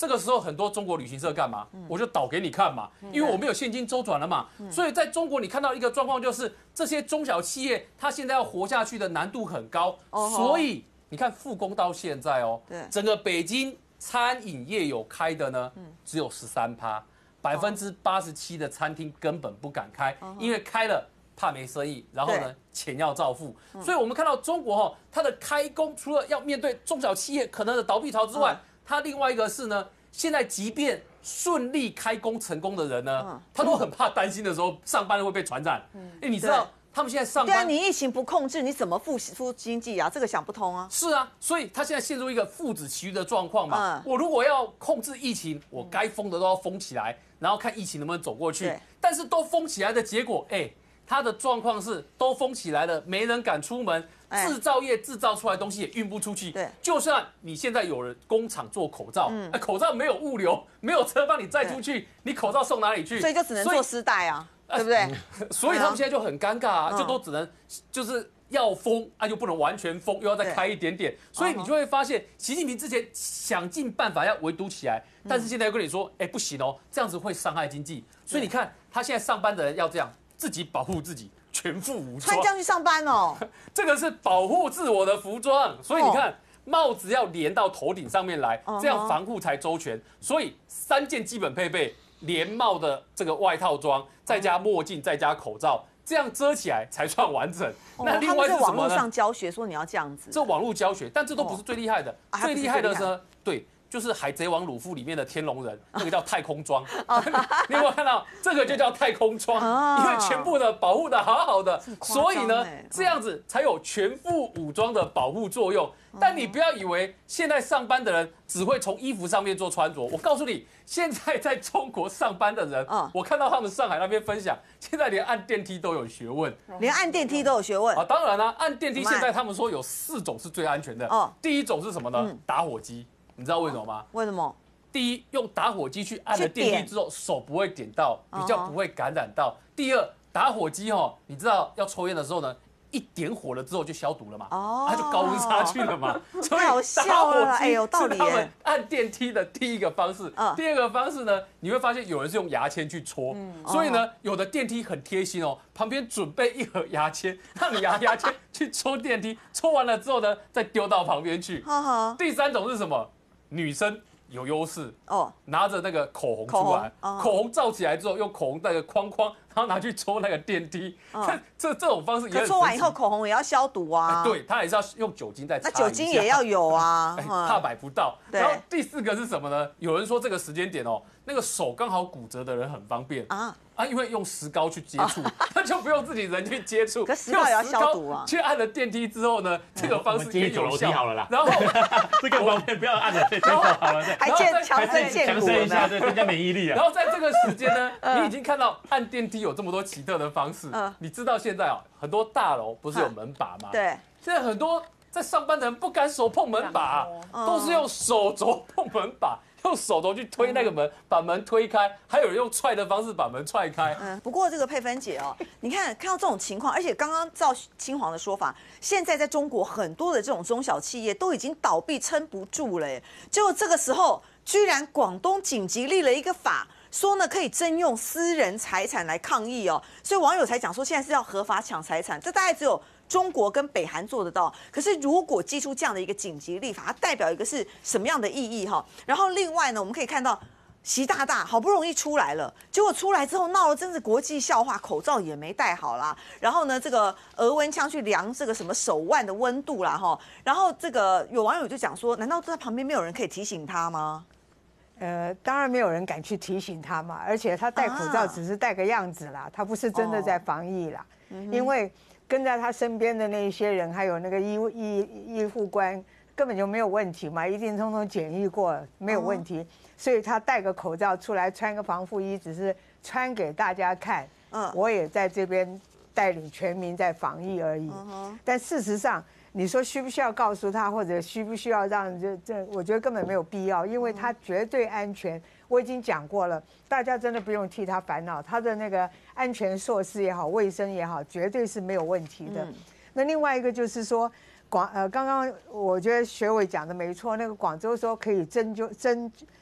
这个时候很多中国旅行社干嘛？我就导给你看嘛，因为我没有现金周转了嘛。所以在中国你看到一个状况就是，这些中小企业它现在要活下去的难度很高，所以你看复工到现在哦，整个北京餐饮业有开的呢，只有十三趴，百分之八十七的餐厅根本不敢开，因为开了怕没生意，然后呢钱要照付。所以我们看到中国哈，它的开工除了要面对中小企业可能的倒闭潮之外，它另外一个是呢，现在即便顺利开工成功的人呢，他都很怕担心的时候上班会被传染。哎，你知道他们现在上班， 对啊，你疫情不控制，你怎么复复经济啊？这个想不通啊。 是啊，所以他现在陷入一个父子其余的状况嘛。我如果要控制疫情，我该封的都要封起来，然后看疫情能不能走过去。但是都封起来的结果，哎，他的状况是都封起来了，没人敢出门。制造业制造出来的东西也运不出去，对，就算你现在有人工厂做口罩，嗯，口罩没有物流，没有车帮你载出去，你口罩送哪里去？ 所以就只能做丝带啊，对不对？ 所以他们现在就很尴尬啊，就都只能就是要封啊，又不能完全封，又要再开一点点，所以你就会发现，习近平之前想尽办法要围堵起来，但是现在又跟你说，哎，不行哦，这样子会伤害经济，所以你看他现在上班的人要这样，自己保护自己。全副武装， 穿这样去上班哦， 这个是保护自我的服装，所以你看、哦、帽子要连到头顶上面来，这样防护才周全。所以三件基本配备：连帽的这个外套装，再加墨镜，再加口罩，这样遮起来才算完整。 哦、那另外是什么呢？他们在网络上教学说你要这样子， 这网络教学，但这都不是最厉害的，哦、最厉害的是呢，对。就是《海贼王》鲁夫里面的天龙人，那个叫太空装。你有没有看到？这个就叫太空装，因为全部的保护的好好的，所以呢，这样子才有全副武装的保护作用。但你不要以为现在上班的人只会从衣服上面做穿着，我告诉你，现在在中国上班的人，我看到他们上海那边分享，现在连按电梯都有学问， 连按电梯都有学问啊！当然啦、啊，按电梯现在他们说有四种是最安全的。哦，第一种是什么呢？打火机。你知道为什么吗？ 为什么？ 第一，用打火机去按了电梯之后，手不会点到，比较不会感染到。第二，打火机哦，你知道要抽烟的时候呢，一点火了之后就消毒了嘛，哦，它就高温杀菌了嘛。所以打火机是他们按电梯的第一个方式。第二个方式呢，你会发现有人是用牙签去戳，所以呢，有的电梯很贴心哦，旁边准备一盒牙签，让你牙牙签去戳电梯，戳完了之后呢，再丢到旁边去。第三种是什么？女生有优势哦，拿着那个口红出来，口 红,、哦、口红罩起来之后，用口红那个框框，然后拿去戳那个电梯。哦、这这种方式也很神奇。可戳完以后，口红也要消毒啊。 哎、对，它也是要用酒精再擦一下。 那酒精也要有啊， 哎、怕买不到。然后第四个是什么呢？有人说这个时间点哦，那个手刚好骨折的人很方便啊。啊，因为用石膏去接触，他就不用自己人去接触。 可石膏也要消毒啊。 去按了电梯之后呢，这个方式也有效。 好了啦。 然后这个方面不要按了电梯就好了。 还健强身健骨一下，对，增加免疫力啊。 然后在这个时间呢，你已经看到按电梯有这么多奇特的方式。你知道现在哦，很多大楼不是有门把吗？ 对。 现在很多在上班的人不敢手碰门把，都是用手肘碰门把。用手头去推那个门，把门推开，还有人用踹的方式把门踹开。 嗯，不过这个佩芬姐哦，你看看到这种情况，而且刚刚照青黄的说法，现在在中国很多的这种中小企业都已经倒闭撑不住了耶。结果这个时候，居然广东紧急立了一个法，说呢可以征用私人财产来抗议哦，所以网友才讲说现在是要合法抢财产，这大概只有中国跟北韩做得到，可是如果祭出这样的一个紧急立法，它代表一个是什么样的意义哈？然后另外呢，我们可以看到习大大好不容易出来了，结果出来之后闹了真是国际笑话，口罩也没戴好啦，然后呢，这个额温枪去量这个什么手腕的温度啦哈，然后这个有网友就讲说，难道在旁边没有人可以提醒他吗？ 呃，当然没有人敢去提醒他嘛，而且他戴口罩只是戴个样子啦，他不是真的在防疫啦，哦、因为。跟在他身边的那一些人，还有那个医医医护官，根本就没有问题嘛，一定通通检疫过，没有问题。所以他戴个口罩出来，穿个防护衣，只是穿给大家看。嗯，我也在这边带领全民在防疫而已。但事实上，你说需不需要告诉他，或者需不需要让这这，我觉得根本没有必要，因为他绝对安全。我已经讲过了，大家真的不用替他烦恼，他的那个安全措施也好，卫生也好，绝对是没有问题的。嗯、那另外一个就是说，广呃，刚刚我觉得学伟讲的没错，那个广州说可以征就征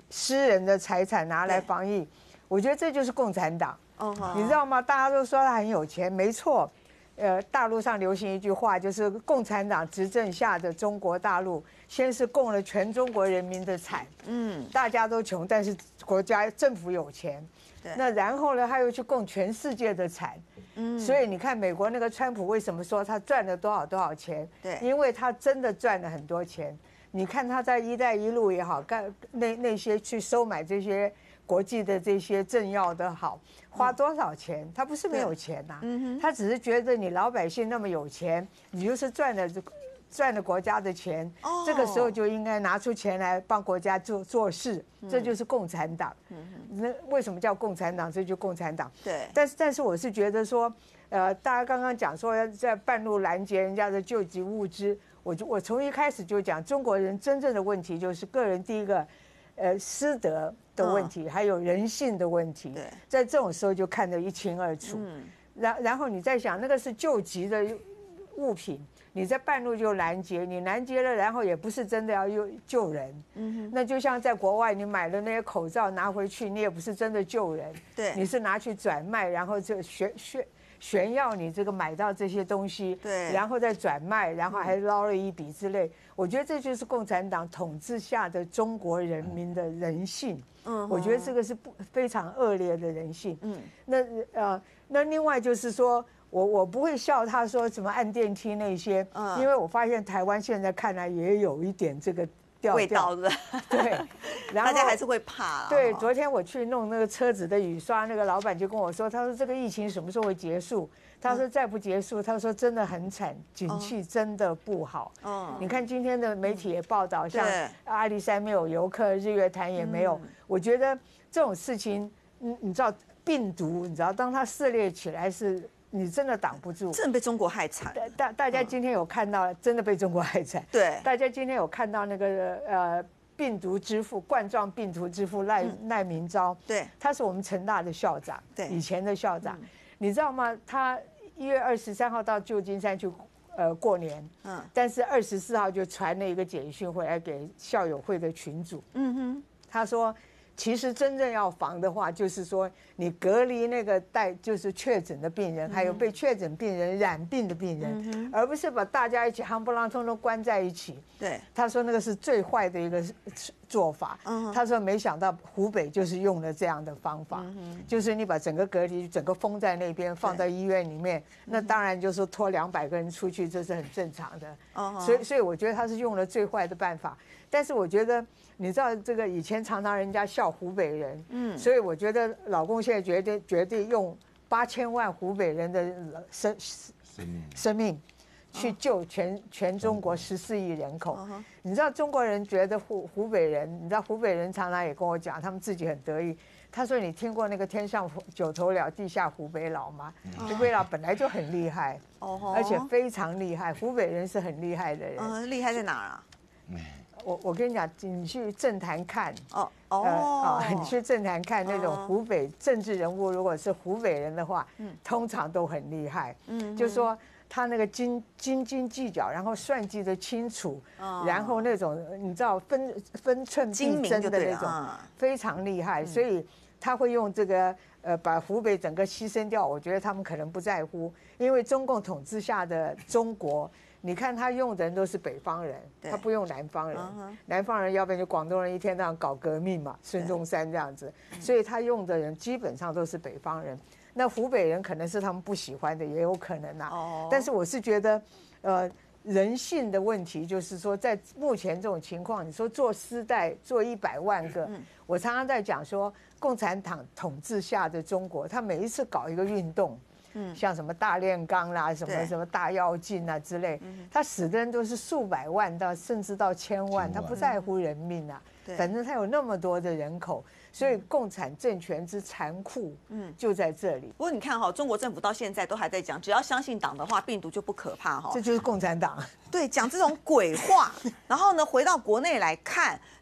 私人的财产拿来防疫，我觉得这就是共产党。 哦， 你知道吗？大家都说他很有钱，没错。呃，大陆上流行一句话，就是共产党执政下的中国大陆，先是供了全中国人民的产，嗯，大家都穷，但是国家政府有钱，对，那然后呢，他又去供全世界的产，嗯，所以你看美国那个川普为什么说他赚了多少多少钱？对，因为他真的赚了很多钱。你看他在“一带一路”也好，干那那些去收买这些国际的这些政要的好。花多少钱？他不是没有钱呐、啊，嗯、他只是觉得你老百姓那么有钱，你就是赚了赚了国家的钱，哦、这个时候就应该拿出钱来帮国家做做事，嗯、这就是共产党。嗯、那为什么叫共产党？这就共产党。对。但是但是我是觉得说，呃，大家刚刚讲说在半路拦截人家的救急物资，我就我从一开始就讲，中国人真正的问题就是个人第一个，呃，师德。的问题，还有人性的问题，在这种时候就看得一清二楚。嗯，然然后你再想，那个是救急的物品，你在半路就拦截，你拦截了，然后也不是真的要救救人。嗯哼，那就像在国外，你买了那些口罩拿回去，你也不是真的救人，对，你是拿去转卖，然后就炫炫炫耀你这个买到这些东西，对，然后再转卖，然后还捞了一笔之类。我觉得这就是共产党统治下的中国人民的人性。嗯，我觉得这个是不非常恶劣的人性。嗯，那呃，那另外就是说，我我不会笑他说什么按电梯那些，嗯，因为我发现台湾现在看来也有一点这个调味道的， 对，然后大家还是会怕。 对，昨天我去弄那个车子的雨刷，那个老板就跟我说，他说这个疫情什么时候会结束？他说再不结束，他说真的很惨，景气真的不好。嗯，你看今天的媒体也报道，像阿里山没有游客，日月潭也没有。我觉得这种事情，你你知道病毒，你知道当它肆虐起来是，你真的挡不住。 真的被中国害惨。 大大家今天有看到，真的被中国害惨。对，大家今天有看到那个呃病毒之父，冠状病毒之父赖赖明钊。对，他是我们成大的校长，对，以前的校长。你知道吗？他一月二十三号到旧金山去，呃，过年。嗯。但是二十四号就传了一个简讯回来给校友会的群组。嗯哼。他说，其实真正要防的话，就是说你隔离那个带就是确诊的病人，还有被确诊病人染病的病人，而不是把大家一起夯不啷通通关在一起。对。他说那个是最坏的一个做法。嗯。他说没想到湖北就是用了这样的方法，就是你把整个隔离、整个封在那边，放到医院里面，那当然就是拖两百个人出去，这是很正常的。哦。所以，所以我觉得他是用了最坏的办法。但是我觉得，你知道这个以前常常人家笑湖北人，嗯，所以我觉得老公现在决定决定用八千万湖北人的生生命生命去救全全中国十四亿人口。你知道中国人觉得湖湖北人，你知道湖北人常常也跟我讲，他们自己很得意。他说：“你听过那个天上九头鸟，地下湖北佬吗？湖北佬本来就很厉害，而且非常厉害。湖北人是很厉害的人。 嗯，厉害在哪儿啊？ 我我跟你讲，你去政坛看哦哦、呃、你去政坛看那种湖北政治人物，如果是湖北人的话，嗯，通常都很厉害。嗯，就说他那个斤斤斤计较，然后算计得清楚，哦、然后那种你知道分分寸必争的那种，非常厉害。嗯、所以他会用这个呃把湖北整个牺牲掉。我觉得他们可能不在乎，因为中共统治下的中国。你看他用的人都是北方人，他不用南方人。Uh-huh. 南方人要不然就广东人一天到晚搞革命嘛，孙中山这样子，所以他用的人基本上都是北方人。那湖北人可能是他们不喜欢的，也有可能啊。Oh. 但是我是觉得，呃，人性的问题就是说，在目前这种情况，你说做丝带做一百万个，嗯、我常常在讲说，共产党统治下的中国，他每一次搞一个运动。嗯，像什么大炼钢啦，什么什么大跃进啊之类，他死的人都是数百万到甚至到千万，他不在乎人命啊，反正他有那么多的人口，所以共产政权之残酷，嗯，就在这里。 不过你看哈，中国政府到现在都还在讲，只要相信党的话，病毒就不可怕哈。 这就是共产党。 对，讲这种鬼话，然后呢，回到国内来看。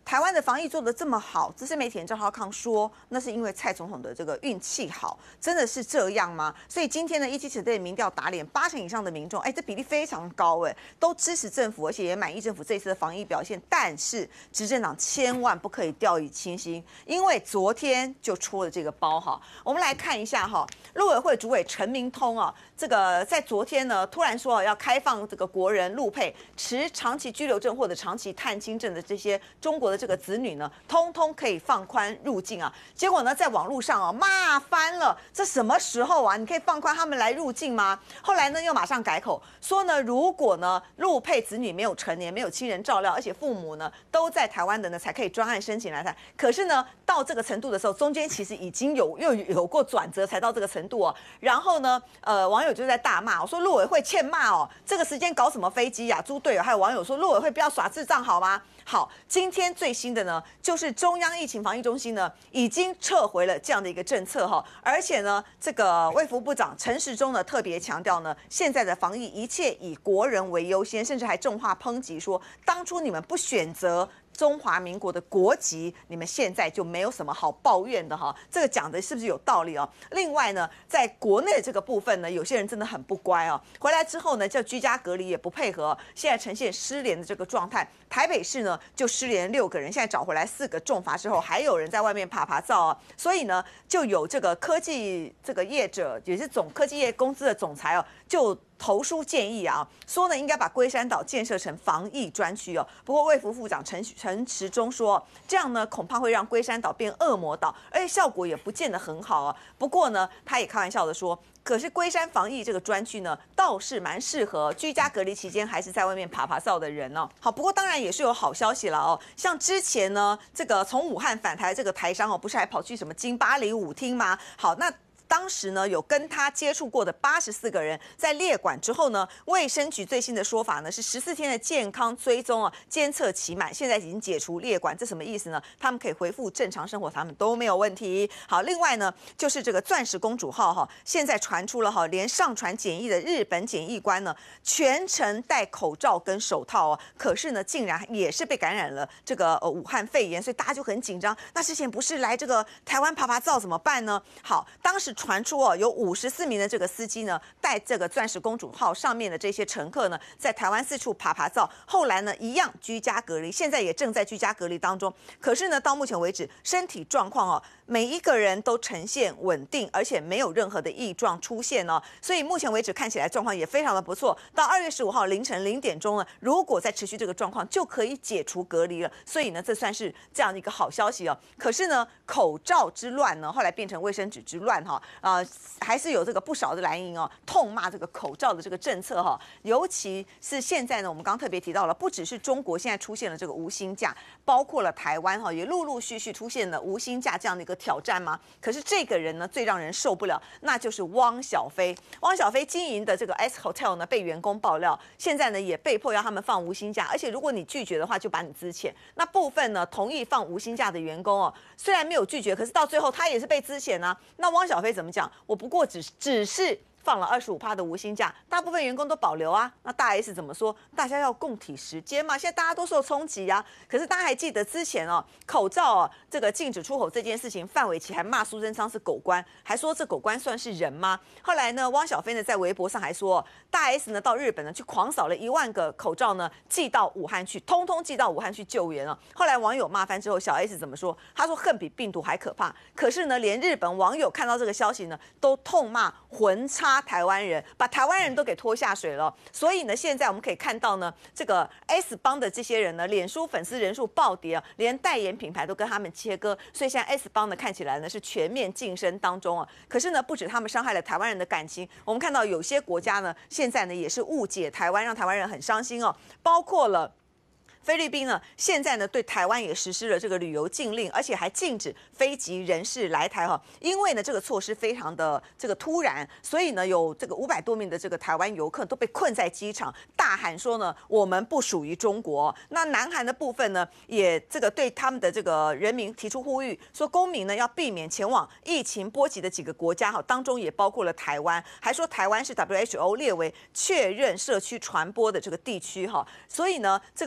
台湾的防疫做得这么好，资深媒体人赵少康说，那是因为蔡总统的这个运气好，真的是这样吗？所以今天呢，一七时的民调打脸，八成以上的民众，哎，这比例非常高，哎，都支持政府，而且也满意政府这一次的防疫表现。但是执政党千万不可以掉以轻心，因为昨天就出了这个包哈。我们来看一下哈，陆委会主委陈明通啊，这个在昨天呢，突然说要开放这个国人陆配持长期居留证或者长期探亲证的这些中国的这个子女呢，通通可以放宽入境啊。结果呢，在网络上啊骂翻了，这什么时候啊？你可以放宽他们来入境吗？后来呢，又马上改口说呢，如果呢陆配子女没有成年，没有亲人照料，而且父母呢都在台湾的呢，才可以专案申请来台。可是呢，到这个程度的时候，中间其实已经有又有过转折，才到这个程度哦。然后呢，呃，网友就在大骂，我说陆委会欠骂哦，这个时间搞什么飞机呀、啊？猪队友！还有网友说陆委会不要耍智障好吗？好，今天最新的呢，就是中央疫情防疫中心呢已经撤回了这样的一个政策哈，而且呢，这个卫福部长陈时中呢特别强调呢，现在的防疫一切以国人为优先，甚至还重话抨击说，当初你们不选择中华民国的国籍，你们现在就没有什么好抱怨的哈。这个讲的是不是有道理哦？另外呢，在国内这个部分呢，有些人真的很不乖哦，回来之后呢，叫居家隔离也不配合，现在呈现失联的这个状态。台北市呢就失联六个人，现在找回来四个重罚之后，还有人在外面爬爬照啊。所以呢，就有这个科技这个业者，也是总科技业公司的总裁哦，就投书建议啊，说呢应该把龟山岛建设成防疫专区哦。不过卫福部长陈陈时中说，这样呢恐怕会让龟山岛变恶魔岛，而且效果也不见得很好啊。不过呢，他也开玩笑的说，可是龟山防疫这个专区呢，倒是蛮适合居家隔离期间还是在外面爬爬照的人哦。好，不过当然也是有好消息了哦，像之前呢，这个从武汉返台这个台商哦，不是还跑去什么金巴黎舞厅吗？好，那当时呢，有跟他接触过的八十四个人，在列管之后呢，卫生局最新的说法呢是十四天的健康追踪啊，监测期满，现在已经解除列管，这什么意思呢？他们可以恢复正常生活，他们都没有问题。好，另外呢，就是这个钻石公主号哈，现在传出了哈，连上船检疫的日本检疫官呢，全程戴口罩跟手套哦，可是呢，竟然也是被感染了这个呃武汉肺炎，所以大家就很紧张。那之前不是来这个台湾爬爬照怎么办呢？好，当时传出哦，有五十四名的这个司机呢，带这个钻石公主号上面的这些乘客呢，在台湾四处爬爬照。后来呢，一样居家隔离，现在也正在居家隔离当中。可是呢，到目前为止，身体状况哦，每一个人都呈现稳定，而且没有任何的异状出现哦。所以目前为止看起来状况也非常的不错。到二月十五号凌晨零点钟呢，如果再持续这个状况，就可以解除隔离了。所以呢，这算是这样的一个好消息哦。可是呢，口罩之乱呢，后来变成卫生纸之乱哈啊。呃还是有这个不少的蓝营哦，痛骂这个口罩的这个政策哈，尤其是现在呢，我们刚特别提到了，不只是中国现在出现了这个无薪假，包括了台湾哈，也陆陆续续出现了无薪假这样的一个挑战吗？可是这个人呢，最让人受不了，那就是汪小菲。汪小菲经营的这个 S Hotel 呢，被员工爆料，现在呢也被迫要他们放无薪假，而且如果你拒绝的话，就把你资遣。那部分呢同意放无薪假的员工哦，虽然没有拒绝，可是到最后他也是被资遣啊。那汪小菲怎么讲？我不过只只是放了二十五趴的无薪假，大部分员工都保留啊。那大 S 怎么说？大家要共体时间嘛。现在大家都受冲击啊。可是大家还记得之前哦，口罩哦这个禁止出口这件事情，范玮琪还骂苏贞昌是狗官，还说这狗官算是人吗？后来呢，汪小菲呢在微博上还说，大 S 呢到日本呢去狂扫了一万个口罩呢，寄到武汉去，通通寄到武汉去救援了。后来网友骂翻之后，小 S 怎么说？他说恨比病毒还可怕。可是呢，连日本网友看到这个消息呢，都痛骂混插台湾人，把台湾人都给拖下水了。所以呢，现在我们可以看到呢，这个 S 帮的这些人呢，脸书粉丝人数暴跌啊，连代言品牌都跟他们切割。所以现在 S 帮呢看起来呢是全面晋升当中啊。可是呢，不止他们伤害了台湾人的感情，我们看到有些国家呢，现在呢也是误解台湾，让台湾人很伤心哦，包括了菲律宾呢，现在呢对台湾也实施了这个旅游禁令，而且还禁止非籍人士来台哈。因为呢这个措施非常的这个突然，所以呢有这个五百多名的这个台湾游客都被困在机场，大喊说呢我们不属于中国。那南韩的部分呢，也这个对他们的这个人民提出呼吁，说公民呢要避免前往疫情波及的几个国家哈，当中也包括了台湾，还说台湾是 W H O 列为确认社区传播的这个地区哈。所以呢，这个我外交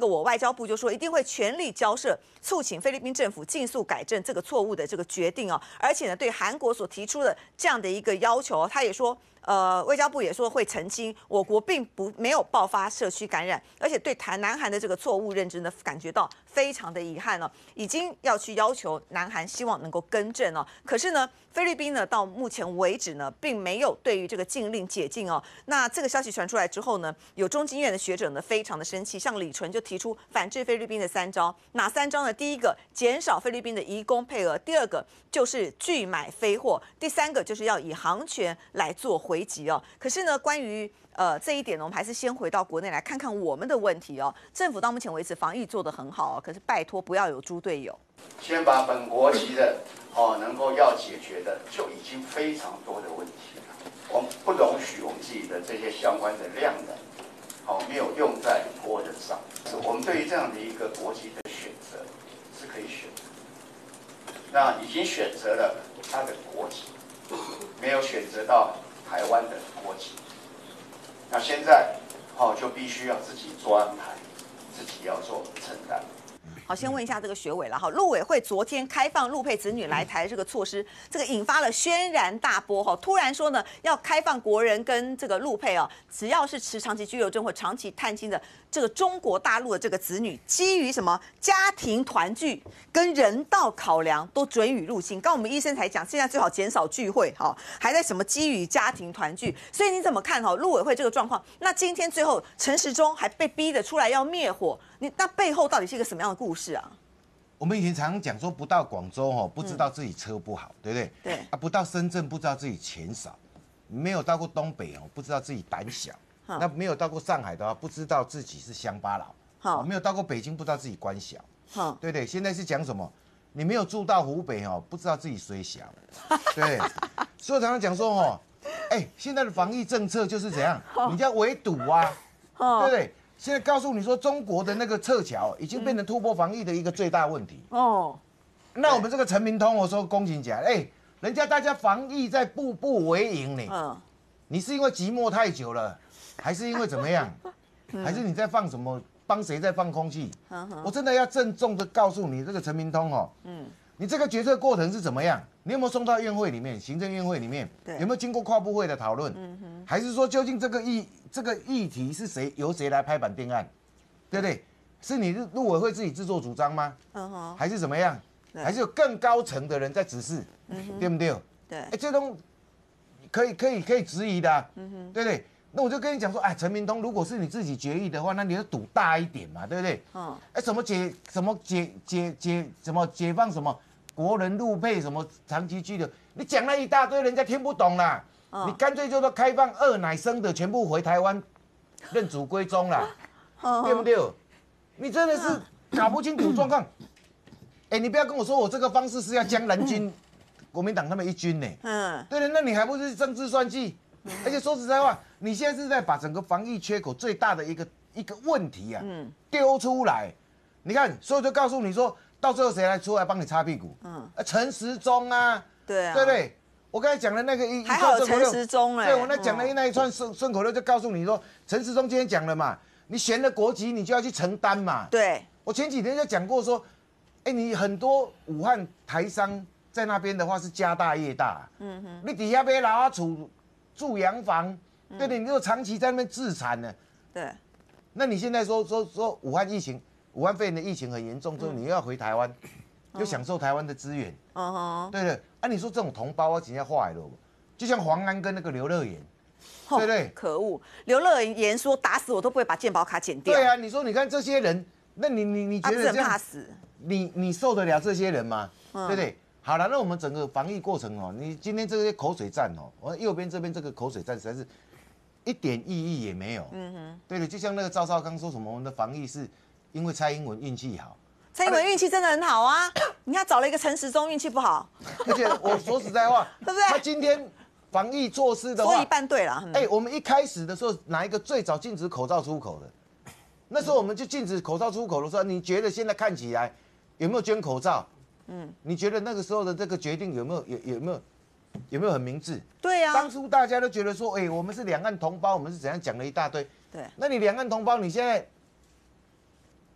交部就说一定会全力交涉，促请菲律宾政府尽速改正这个错误的这个决定哦。而且呢，对韩国所提出的这样的一个要求，他也说。呃，外交部也说会澄清，我国并不没有爆发社区感染，而且对台南韩的这个错误认知呢，感觉到非常的遗憾哦，已经要去要求南韩希望能够更正哦。可是呢，菲律宾呢到目前为止呢，并没有对于这个禁令解禁哦。那这个消息传出来之后呢，有中经院的学者呢非常的生气，像李纯就提出反制菲律宾的三招，哪三招呢？第一个，减少菲律宾的移工配额；第二个就是拒买非货；第三个就是要以航权来做回击哦。可是呢，关于呃这一点呢，我们还是先回到国内来看看我们的问题哦。政府到目前为止防疫做得很好哦，可是拜托不要有猪队友。 先把本国籍的哦能够要解决的就已经非常多的问题了，我们不容许我们自己的这些相关的量能哦没有用在国人上。我们对于这样的一个国籍的选择是可以选择，那已经选择了他的国籍，没有选择到台湾的国籍，那现在哦就必须要自己做安排，自己要做承担。 好，先问一下这个学委了哈，陆委会昨天开放陆配子女来台这个措施，这个引发了轩然大波哈。突然说呢，要开放国人跟这个陆配哦，只要是持长期居留证或长期探亲的这个中国大陆的这个子女，基于什么家庭团聚跟人道考量，都准予入境。刚我们医生才讲，现在最好减少聚会哈，还在什么基于家庭团聚，所以你怎么看哈？陆委会这个状况，那今天最后陈时中还被逼得出来要灭火。你那背后到底是一个什么样的故事啊？ 我们以前常常讲说，不到广州哈，不知道自己车不好，嗯、对不对？ 对啊，不到深圳不知道自己钱少，没有到过东北哦，不知道自己胆小。那没有到过上海的话，不知道自己是乡巴佬。哦，没有到过北京，不知道自己官小。好，对不对？现在是讲什么？你没有住到湖北哦，不知道自己虽小。对，所以常常讲说哦，哎，现在的防疫政策就是怎样？你叫围堵啊，对不对？现在告诉你说，中国的那个撤侨已经变成突破防疫的一个最大问题。哦，那我们这个陈明通，我说恭喜讲，哎，人家大家防疫在步步为营呢。嗯，你是因为寂寞太久了，还是因为怎么样？还是你在放什么？帮谁在放空气？我真的要郑重的告诉你，这个陈明通哦，嗯，你这个决策过程是怎么样？你有没有送到院会里面、行政院会里面？有没有经过跨部会的讨论？嗯哼，还是说究竟这个议这个议题是谁由谁来拍板定案？对不对？是你陆委会自己自作主张吗？嗯哼，还是怎么样？还是有更高层的人在指示？嗯哼，对不对？对，哎，这种可以可以可以质疑的、啊，嗯哼，对不对？那我就跟你讲说，哎，陈明通，如果是你自己决议的话，那你要赌大一点嘛，对不对？嗯，哎，什么解什么解解解什么解放什么？国人陆配什么长期居留，你讲了一大堆，人家听不懂啦。哦、你干脆就说开放二奶生的全部回台湾认祖归宗啦，哦、对不对？你真的是搞不清楚状况。哎、欸，你不要跟我说我这个方式是要将蓝军、国民党他们一军呢。嗯，对的，那你还不是政治算计？而且说实在话，你现在是在把整个防疫缺口最大的一个一个问题啊，丢出来。你看，所以就告诉你说。到最后谁来出来帮你擦屁股？嗯，陈时中啊， 对啊， 对不对？我刚才讲的那个一还好有陈时中哎， 对我那讲的那一串顺顺口溜就告诉你说，陈时中今天讲了嘛，你选了国籍，你就要去承担嘛。 对， 我前几天就讲过说，哎，你很多武汉台商在那边的话是家大业大，嗯哼，你底下被老阿厝住洋房，对不对？你就长期在那边自产呢， 对， 那你现在说说说武汉疫情。武汉肺炎的疫情很严重之后，你又要回台湾，又享受台湾的资源，嗯对对，啊，你说这种同胞啊，真要坏了，就像黄安跟那个刘乐言，对不对？ 可恶，刘乐言说打死我都不会把健保卡剪掉。 对啊，你说你看这些人，那你你你觉得这样， 怕死， 你你受得了这些人吗？对不对？好了，那我们整个防疫过程哦，你今天这些口水战哦，我右边这边这个口水战实在是一点意义也没有。嗯哼，对的，就像那个赵少康说什么，我们的防疫是。因为蔡英文运气好， 蔡英文运气真的很好啊！你看找了一个陈时中运气不好， 而且我说实在话， 对不对？ 他今天防疫措施的话， 说一半对了。 哎、欸，我们一开始的时候哪一个最早禁止口罩出口的？那时候我们就禁止口罩出口的时候，你觉得现在看起来有没有捐口罩？嗯，你觉得那个时候的这个决定有没有有有没有有没有很明智？ 对呀、啊， 当初大家都觉得说，哎、欸，我们是两岸同胞，我们是怎样讲了一大堆。 对， 那你两岸同胞，你现在。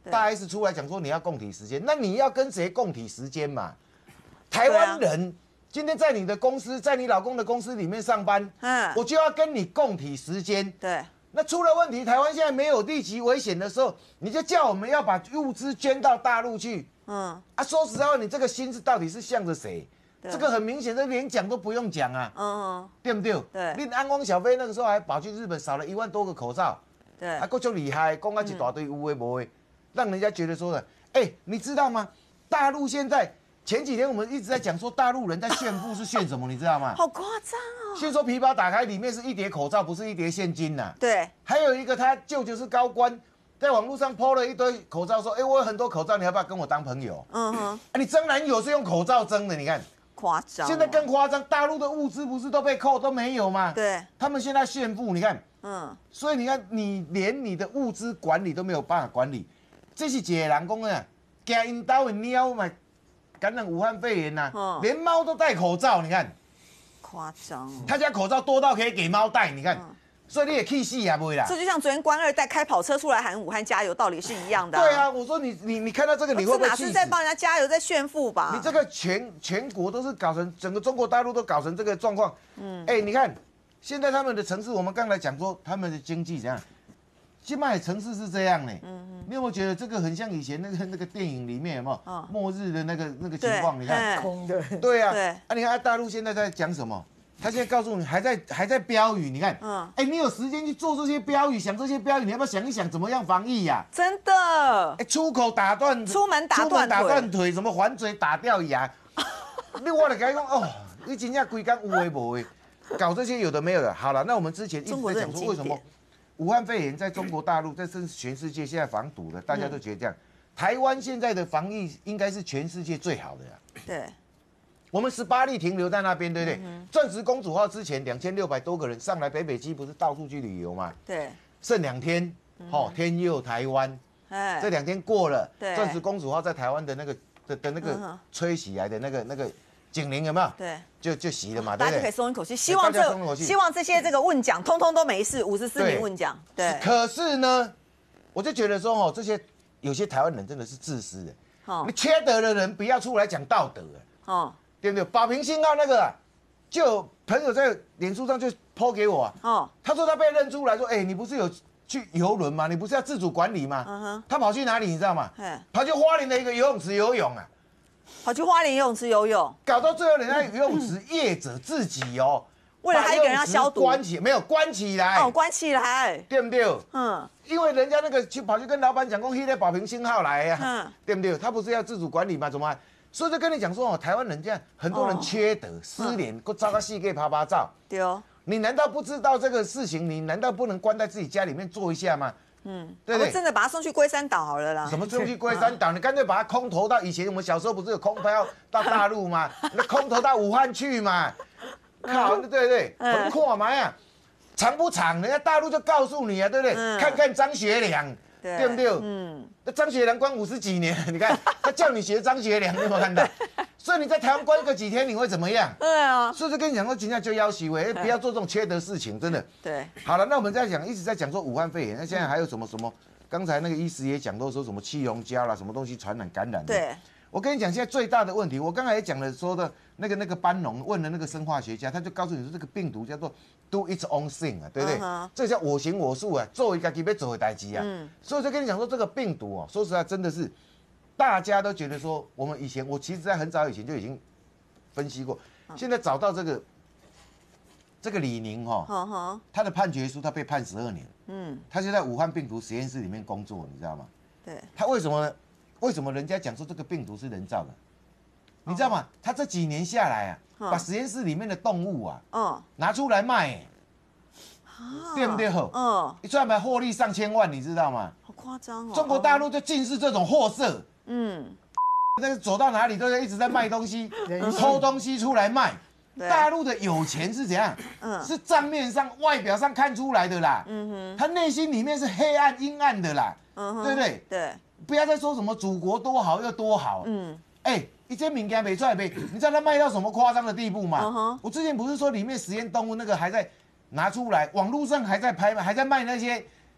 大 S 出来讲说你要共体时间，那你要跟谁共体时间嘛？台湾人。今天在你的公司，在你老公的公司里面上班，嗯，我就要跟你共体时间。 对， 那出了问题，台湾现在没有立即危险的时候，你就叫我们要把物资捐到大陆去。嗯，啊，说实在话，你这个心是到底是向着谁？这个很明显，这连讲都不用讲啊，嗯，对不对？ 对， 你安光小飞那个时候还跑去日本扫了一万多个口罩， 对， 啊，够就厉害，讲啊一大堆有为无为，让人家觉得说的，哎，你知道吗？大陆现在。前几天我们一直在讲说大陆人在炫富是炫什么，你知道吗？ 好夸张哦！ 先说皮包打开，里面是一叠口罩，不是一叠现金呐、啊。 对。 还有一个他舅舅是高官，在网络上 po 了一堆口罩，说：“哎、欸，我有很多口罩，你要不要跟我当朋友？”嗯哼。啊，你征男友是用口罩征的，你看。 夸张。 现在更夸张，大陆的物资不是都被扣都没有吗？ 对。 他们现在炫富，你看。嗯。所以你看，你连你的物资管理都没有办法管理，这是一个人讲啊，惊因兜的猫嘛。感染武汉肺炎呐、啊，嗯、连猫都戴口罩，你看， 夸张。 他家口罩多到可以给猫戴，你看，嗯、所以你也气死啊，不会啦。 这就像昨天官二代开跑车出来喊武汉加油，道理是一样的、啊。 对啊，我说你你你看到这个，你会不会气死？ 哪是在帮人家加油，在炫富吧？ 你这个全全国都是搞成，整个中国大陆都搞成这个状况。嗯，哎、欸，你看现在他们的城市，我们刚才讲说他们的经济怎样。现在城市是这样呢、欸，嗯嗯，你有没有觉得这个很像以前那个那个电影里面有没有、哦、末日的那个那个情况？你看空的， 对啊， 对啊，你看大陆现在在讲什么？他现在告诉你还在还在标语，你看，嗯，哎、欸，你有时间去做这些标语，想这些标语，你要不要想一想怎么样防疫呀、啊？ 真的， 哎、欸，出口打断， 出门打断打断腿，什么环嘴打掉牙，你我来跟你讲哦，你真正规工有为无为，搞这些有的没有的。好了，那我们之前一直在讲说为什么？武汉肺炎在中国大陆，在甚至全世界现在防堵的，大家都觉得这样。嗯、台湾现在的防疫应该是全世界最好的呀。 对， 我们十八例停留在那边，对不对？嗯、钻石公主号之前两千六百多个人上来北北基，不是到处去旅游嘛？ 对， 剩两天，哦，天佑台湾，哎，这两天过了，钻石公主号在台湾的那个的的那个吹起来的那个那个。警铃有没有？ 对， 就就熄了嘛， 大家就可以松一口气。希望这希望这些这个问奖，通通都没事。五十四名问奖，对。 可是呢，我就觉得说，哦，这些有些台湾人真的是自私的。哦，你缺德的人不要出来讲道德，哦，对不对？保平信号那个，就有朋友在脸书上就 po 给我，哦，他说他被认出来说，哎，你不是有去游轮吗？你不是要自主管理吗？嗯哼，他跑去哪里你知道吗？跑去花莲的一个游泳池游泳啊。 跑去花莲游泳池游泳， 搞到最后人家游泳池业者自己哦， 为了他一个人要消毒， 关起没有关起来哦，关起来， 对不对？嗯，因为人家那个去跑去跟老板讲，讲迄个保平信号来呀、啊，嗯，对不对？他不是要自主管理吗？怎么？所以就跟你讲说哦，台湾人这样，很多人缺德、失联，够糟糕，戏给啪啪照。 对哦， 你难道不知道这个事情？你难道不能关在自己家里面做一下吗？ 嗯，对对，我真的把他送去龟山岛好了啦。 什么送去龟山岛？你干脆把他空投到以前我们小时候不是有空票到大陆吗？那空投到武汉去嘛？靠，对对对，很快嘛呀，长不长？人家大陆就告诉你啊，对不对？看看张学良，对不对？嗯，那张学良关五十几年，你看他叫你学张学良，你有没有看到？所以你在台湾关个几天，你会怎么样？ 对啊， 所以就跟你讲说，今天就要洗喂，不要做这种缺德事情，真的。 对。 好了，那我们在讲，一直在讲说武汉肺炎，那现在还有什么什么？刚才那个医师也讲到说什么气溶胶啦，什么东西传染感染的。 对。我跟你讲，现在最大的问题，我刚才也讲了，说的那个那个班农问了那个生化学家，他就告诉你说，这个病毒叫做 do its own thing 啊，对不对？ Uh-huh. 这叫我行我素啊，做一个自己要做的代志啊。嗯。所以就跟你讲说，这个病毒哦，说实在真的是，大家都觉得说，我们以前我其实在很早以前就已经分析过，现在找到这个这个李宁哈、哦， uh-huh. 他的判决书，他被判十二年。嗯。他就在武汉病毒实验室里面工作，你知道吗？ 对。 他为什么？为什么人家讲说这个病毒是人造的？你知道吗？他这几年下来啊，把实验室里面的动物啊，拿出来卖，对不对？嗯，一出来卖获利上千万，你知道吗？ 好夸张哦！ 中国大陆就尽是这种货色，嗯，那个走到哪里都在一直在卖东西，偷东西出来卖。大陆的有钱是怎样？嗯，是账面上、外表上看出来的啦。嗯哼，他内心里面是黑暗、阴暗的啦。嗯哼，对不对？ 对。 不要再说什么祖国多好又多好，嗯，哎，一些物件卖出来没？你知道他卖到什么夸张的地步吗？ Uh-huh. 我之前不是说里面实验动物那个还在拿出来，网络上还在拍吗？还在卖那些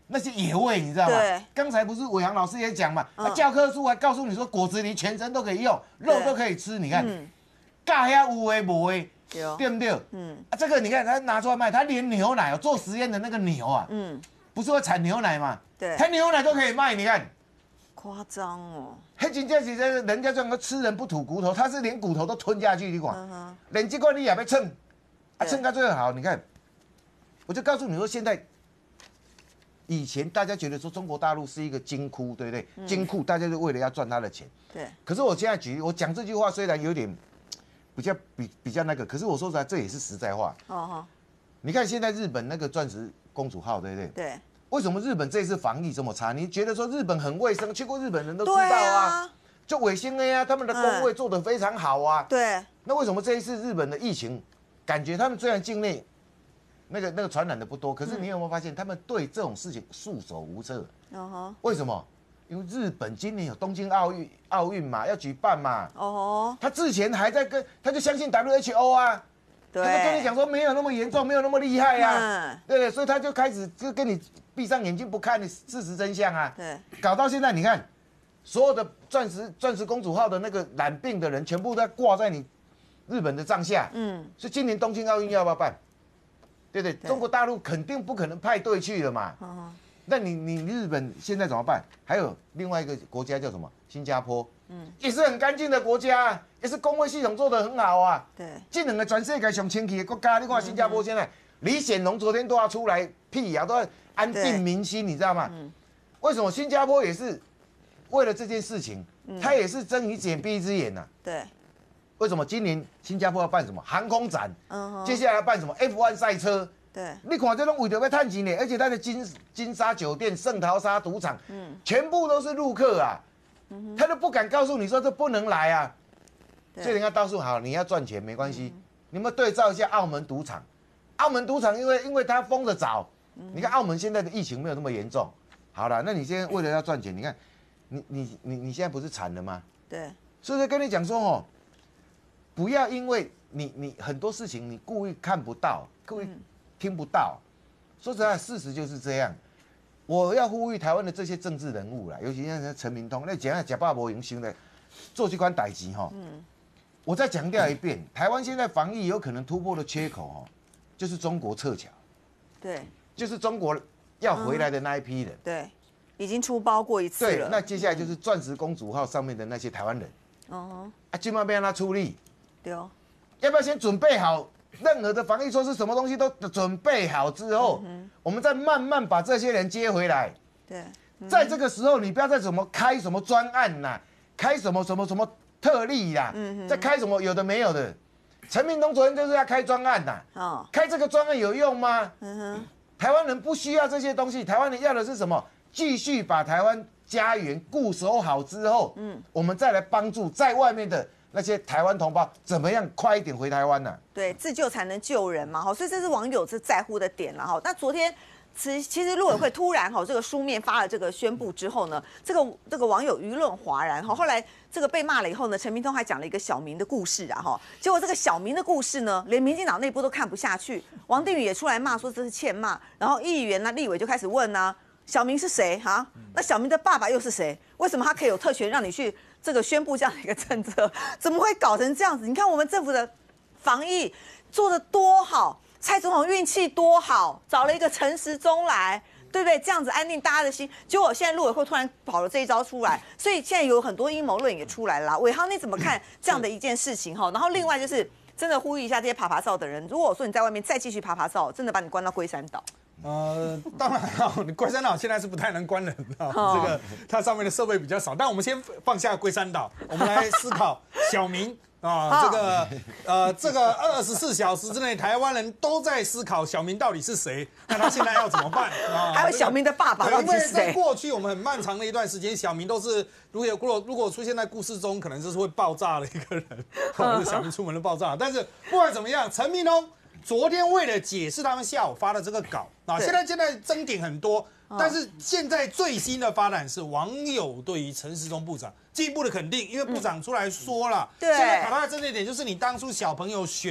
那些野味，你知道吗？ 对。 刚才不是伟航老师也讲嘛， 嗯、 教科书还告诉你说果子狸全身都可以用，肉都可以吃，你看，尬遐有诶无诶，对不对？嗯。啊，这个你看他拿出来卖，他连牛奶哦，做实验的那个牛啊，嗯，不是会产牛奶吗？ 对。 他牛奶都可以卖，你看。 夸张哦。 黑金这是这人家这个吃人不吐骨头，他是连骨头都吞下去，你管？嗯、连这个你也被蹭，啊，蹭到最后好，你看，我就告诉你说现在。以前大家觉得说中国大陆是一个金库，对不对？嗯、金库大家就为了要赚他的钱。 对。 可是我现在举我讲这句话，虽然有点比较比比较那个，可是我说实在这也是实在话。哦你看现在日本那个钻石公主号，对不对？ 对。 为什么日本这次防疫这么差？你觉得说日本很卫生，去过日本人都知道啊。啊就卫星 A 啊，他们的工位做得非常好啊。 对。 那为什么这一次日本的疫情，感觉他们虽然境内。那个那个传染的不多，可是你有没有发现，他们对这种事情束手无策？哦、为什么？因为日本今年有东京奥运，奥运嘛要举办嘛。哦。他之前还在跟，他就相信 W H O 啊。对。他就跟你讲说没有那么严重，没有那么厉害呀、啊。嗯。对对，所以他就开始就跟你闭上眼睛不看你事实真相啊。对。搞到现在，你看，所有的钻石钻石公主号的那个染病的人，全部都挂在你日本的帐下。嗯。所以今年东京奥运要不要办？对不对？中国大陆肯定不可能派队去了嘛。嗯。那你你日本现在怎么办？还有另外一个国家叫什么？新加坡。嗯。也是很干净的国家，也是公卫系统做得很好啊。对。这两个全世界上清气的国家，你看新加坡现在，李显龙昨天都要出来辟谣，都要安定民心，你知道吗？嗯。为什么新加坡也是为了这件事情，他也是睁一只眼闭一只眼呐、啊？对。为什么今年新加坡要办什么航空展？嗯，接下来要办什么 F 一 赛车？对，你看这种为着要探钱呢，而且他的金金沙酒店、圣淘沙赌场，嗯，全部都是陆客啊，嗯、他都不敢告诉你说这不能来啊。所以人家告诉好，你要赚钱没关系，嗯、你们对照一下澳门赌场，澳门赌场因为因为它封得早，嗯、你看澳门现在的疫情没有那么严重，好了，那你现在为了要赚钱，你看你你你你现在不是惨了吗？对，所以跟你讲说哦。不要因为你你很多事情你故意看不到，故意听不到。说实在，事实就是这样。我要呼吁台湾的这些政治人物啦，尤其像陈明通，那讲啊假爸无营生的做这款代志哈。嗯。我再强调一遍，台湾现在防疫有可能突破的缺口哈，就是中国撤侨。对。就是中国要回来的那一批人。对。 已经出包过一次了。 对，那接下来就是钻石公主号上面的那些台湾人。哦。啊，今晚要让他出力。要不要先准备好任何的防疫措施？什么东西都准备好之后，嗯、我们再慢慢把这些人接回来。对，嗯、在这个时候，你不要再怎么开什么专案啦，开什么什么什么特例啦，嗯、再开什么有的没有的。陈明通昨天就是要开专案呐，哦、开这个专案有用吗？嗯、台湾人不需要这些东西，台湾人要的是什么？继续把台湾家园固守好之后，嗯、我们再来帮助在外面的。那些台湾同胞怎么样快一点回台湾呢、啊？ 对，自救才能救人嘛，哈，所以这是网友是在乎的点了哈。那昨天其其实陆委会突然哈这个书面发了这个宣布之后呢，这个这个网友舆论哗然哈。后来这个被骂了以后呢，陈明通还讲了一个小明的故事啊哈。结果这个小明的故事呢，连民进党内部都看不下去，王定宇也出来骂说这是欠骂，然后议员呢、立委就开始问呢、啊，小明是谁哈？那小明的爸爸又是谁？为什么他可以有特权让你去？这个宣布这样的一个政策，怎么会搞成这样子？你看我们政府的防疫做得多好，蔡总统运气多好，找了一个陈时中来，对不对？这样子安定大家的心。结果现在陆委会突然跑了这一招出来，所以现在有很多阴谋论也出来了啦。伟航你怎么看这样的一件事情哈？然后另外就是真的呼吁一下这些爬爬照的人，如果说你在外面再继续爬爬照，真的把你关到龟山岛。 呃，当然啊，你龟山岛现在是不太能关人的，这个它上面的设备比较少。但我们先放下龟山岛，我们来思考小明啊，这个呃，这个二十四小时之内，台湾人都在思考小明到底是谁，那他现在要怎么办啊？ 还有小明的爸爸到底是谁？ 因为在过去我们很漫长的一段时间，小明都是如果如果如果出现在故事中，可能就是会爆炸的一个人，或者小明出门就爆炸。但是不管怎么样，陈明通。昨天为了解释他们下午发的这个稿啊，现在现在争点很多，但是现在最新的发展是网友对于陈时中部长进一步的肯定，因为部长出来说了，嗯、现在卡他的争点点就是你当初小朋友选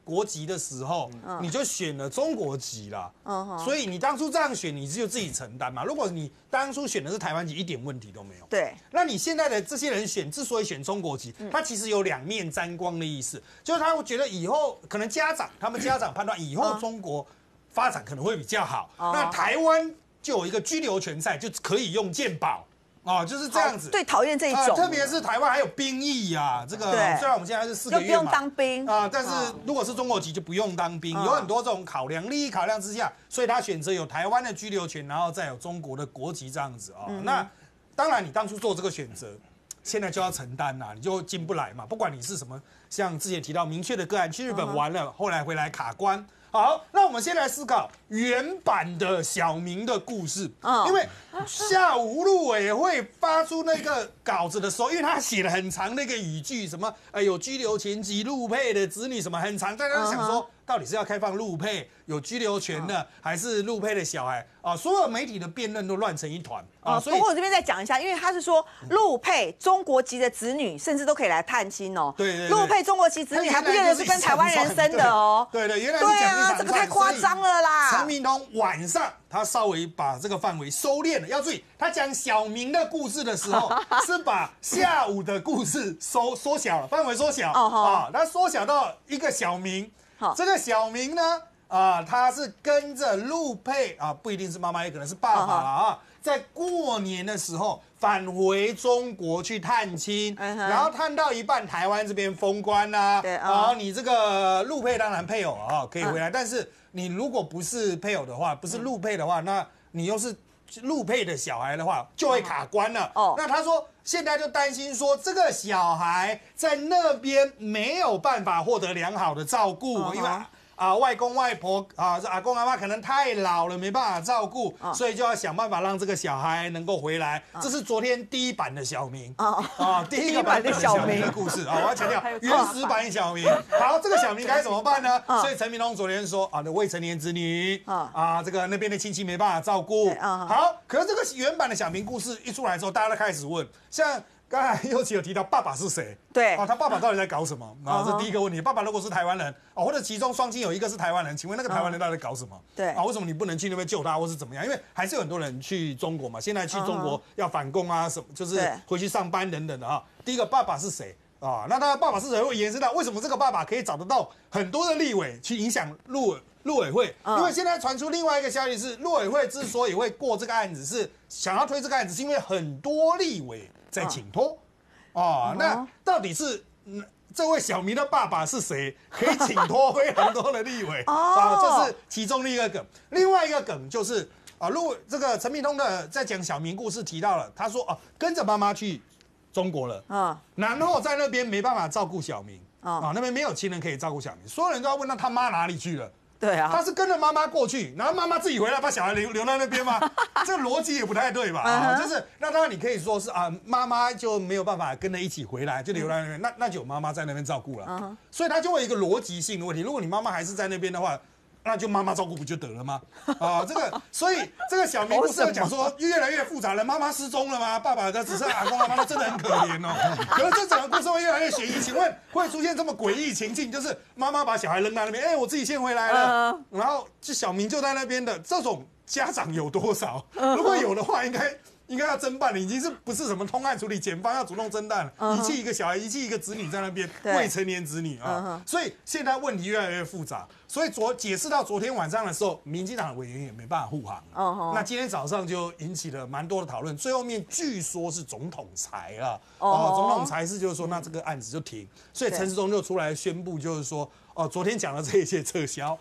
国籍的时候，嗯、你就选了中国籍啦。嗯、所以你当初这样选，你只有自己承担嘛。如果你当初选的是台湾籍，一点问题都没有。 对。 那你现在的这些人选，之所以选中国籍，嗯、他其实有两面沾光的意思，就是他会觉得以后可能家长，他们家长判断以后中国发展可能会比较好，嗯、那台湾就有一个居留权在，就可以用健保。哦，就是这样子。 最讨厌这一种、呃， 特别是台湾还有兵役啊，这个虽然我们现在是四个月嘛， 就不用当兵啊、呃，但是如果是中国籍就不用当兵，嗯、有很多这种考量，利益考量之下，所以他选择有台湾的居留权，然后再有中国的国籍这样子啊、哦。嗯、那当然，你当初做这个选择，现在就要承担啦，你就进不来嘛。不管你是什么，像之前提到明确的个案，去日本玩了，嗯、后来回来卡关。好，那我们先来思考原版的小明的故事。嗯，因为下午陆委会发出那个稿子的时候，因为他写了很长的一个语句，什么呃有居留前及陆配的子女什么很长，大家都想说到底是要开放陆配有居留权的，还是陆配的小孩啊？所有媒体的辩论都乱成一团啊。 所以我这边再讲一下，因为他是说陆配中国籍的子女，甚至都可以来探亲哦。 对对， 陆配中国籍子女还不见得是跟台湾人生的哦。 对对，原来是讲一场。 这个太夸张了啦！ 陈明通晚上他稍微把这个范围收敛了，要注意，他讲小明的故事的时候，是把下午的故事缩缩小了，范围缩小啊，他缩小到一个小明。这个小明呢，啊，他是跟着陆配啊，不一定是妈妈，也可能是爸爸了啊，在过年的时候返回中国去探亲，嗯、然后探到一半，台湾这边封关啦、啊，对，然后你这个陆配当然配偶啊可以回来，嗯、但是你如果不是配偶的话，不是陆配的话，嗯、那你又是陆配的小孩的话，就会卡关了。哦，那他说现在就担心说这个小孩在那边没有办法获得良好的照顾，嗯、因为。啊，外公外婆啊，这阿公阿妈可能太老了，没办法照顾，哦、所以就要想办法让这个小孩能够回来。哦、这是昨天第一版的小明哦，啊，第一个版的小明的故事啊，我要强调原始版小明。好，这个小明该怎么办呢？哦、所以陈明通昨天说啊，的未成年子女、哦、啊，这个那边的亲戚没办法照顾。哦、好，可是这个原版的小明故事一出来之后，大家都开始问，像。刚才佑琪有提到爸爸是谁？ 对啊，他爸爸到底在搞什么？啊，这第一个问题。爸爸如果是台湾人啊，或者其中双亲有一个是台湾人，请问那个台湾人到底在搞什么？ 对啊， 为什么你不能去那边救他，或是怎么样？因为还是有很多人去中国嘛，现在去中国要反共啊，什么就是回去上班等等的啊。第一个爸爸是谁啊？那他的爸爸是谁会延伸到为什么这个爸爸可以找得到很多的立委去影响陆陆委会？因为现在传出另外一个消息是，陆委会之所以会过这个案子，是想要推这个案子，是因为很多立委在请托。哦，那到底是、嗯、这位小明的爸爸是谁？可以请托非常多的立委啊，这是其中的一个梗。另外一个梗就是啊，如果这个陈明通的在讲小明故事提到了，他说啊，跟着妈妈去中国了啊，然后在那边没办法照顾小明啊，那边没有亲人可以照顾小明，所有人都要问他他妈哪里去了。 对啊， 他是跟着妈妈过去，然后妈妈自己回来把小孩留留在那边吗？这个逻辑也不太对吧？啊，就是那当然你可以说是啊，妈妈就没有办法跟着一起回来，就留在那边，那那就有妈妈在那边照顾了，嗯、所以他就会有一个逻辑性的问题。如果你妈妈还是在那边的话，那就妈妈照顾不就得了吗？啊，这个，所以这个小明故事讲说越来越复杂了，妈妈失踪了吗？爸爸的只剩阿公阿妈，那真的很可怜哦。可是这整个故事会越来越悬疑，请问会出现这么诡异情境，就是妈妈把小孩扔在那边，哎、欸，我自己先回来了，嗯、然后这小明就在那边的，这种家长有多少？如果有的话，应该。应该要侦办的，已经是不是什么通案处理，检方要主动侦办了，遗弃一个小孩，遗弃一个子女在那边，未成年子女啊，所以现在问题越来越复杂。所以昨解释到昨天晚上的时候，民进党的委员也没办法护航了。那今天早上就引起了蛮多的讨论，最后面据说是总统裁啊，哦，总统裁是就是说，那这个案子就停。所以陈时中就出来宣布，就是说，哦，昨天讲的这一切撤销。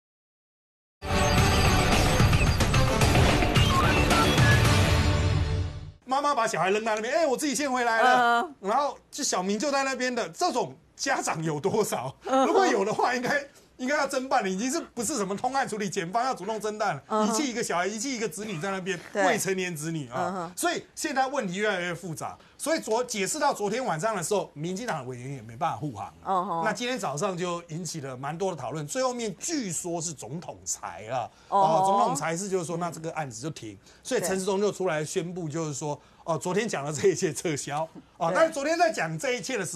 妈妈把小孩扔在那边，哎、欸，我自己先回来了，嗯、然后这小明就在那边的，这种家长有多少？如果有的话，应该应该要侦办的，已经是不是什么通案处理，检方要主动侦办了，遗弃一个小孩，遗弃一个子女在那边，未成年子女啊，所以现在问题越来越复杂。所以昨解释到昨天晚上的时候，民进党的委员也没办法护航了。那今天早上就引起了蛮多的讨论，最后面据说是总统裁了，哦，总统裁是就是说，那这个案子就停。所以陈时中就出来宣布，就是说，哦，昨天讲的这一切撤销，哦，但是昨天在讲这一切的时候，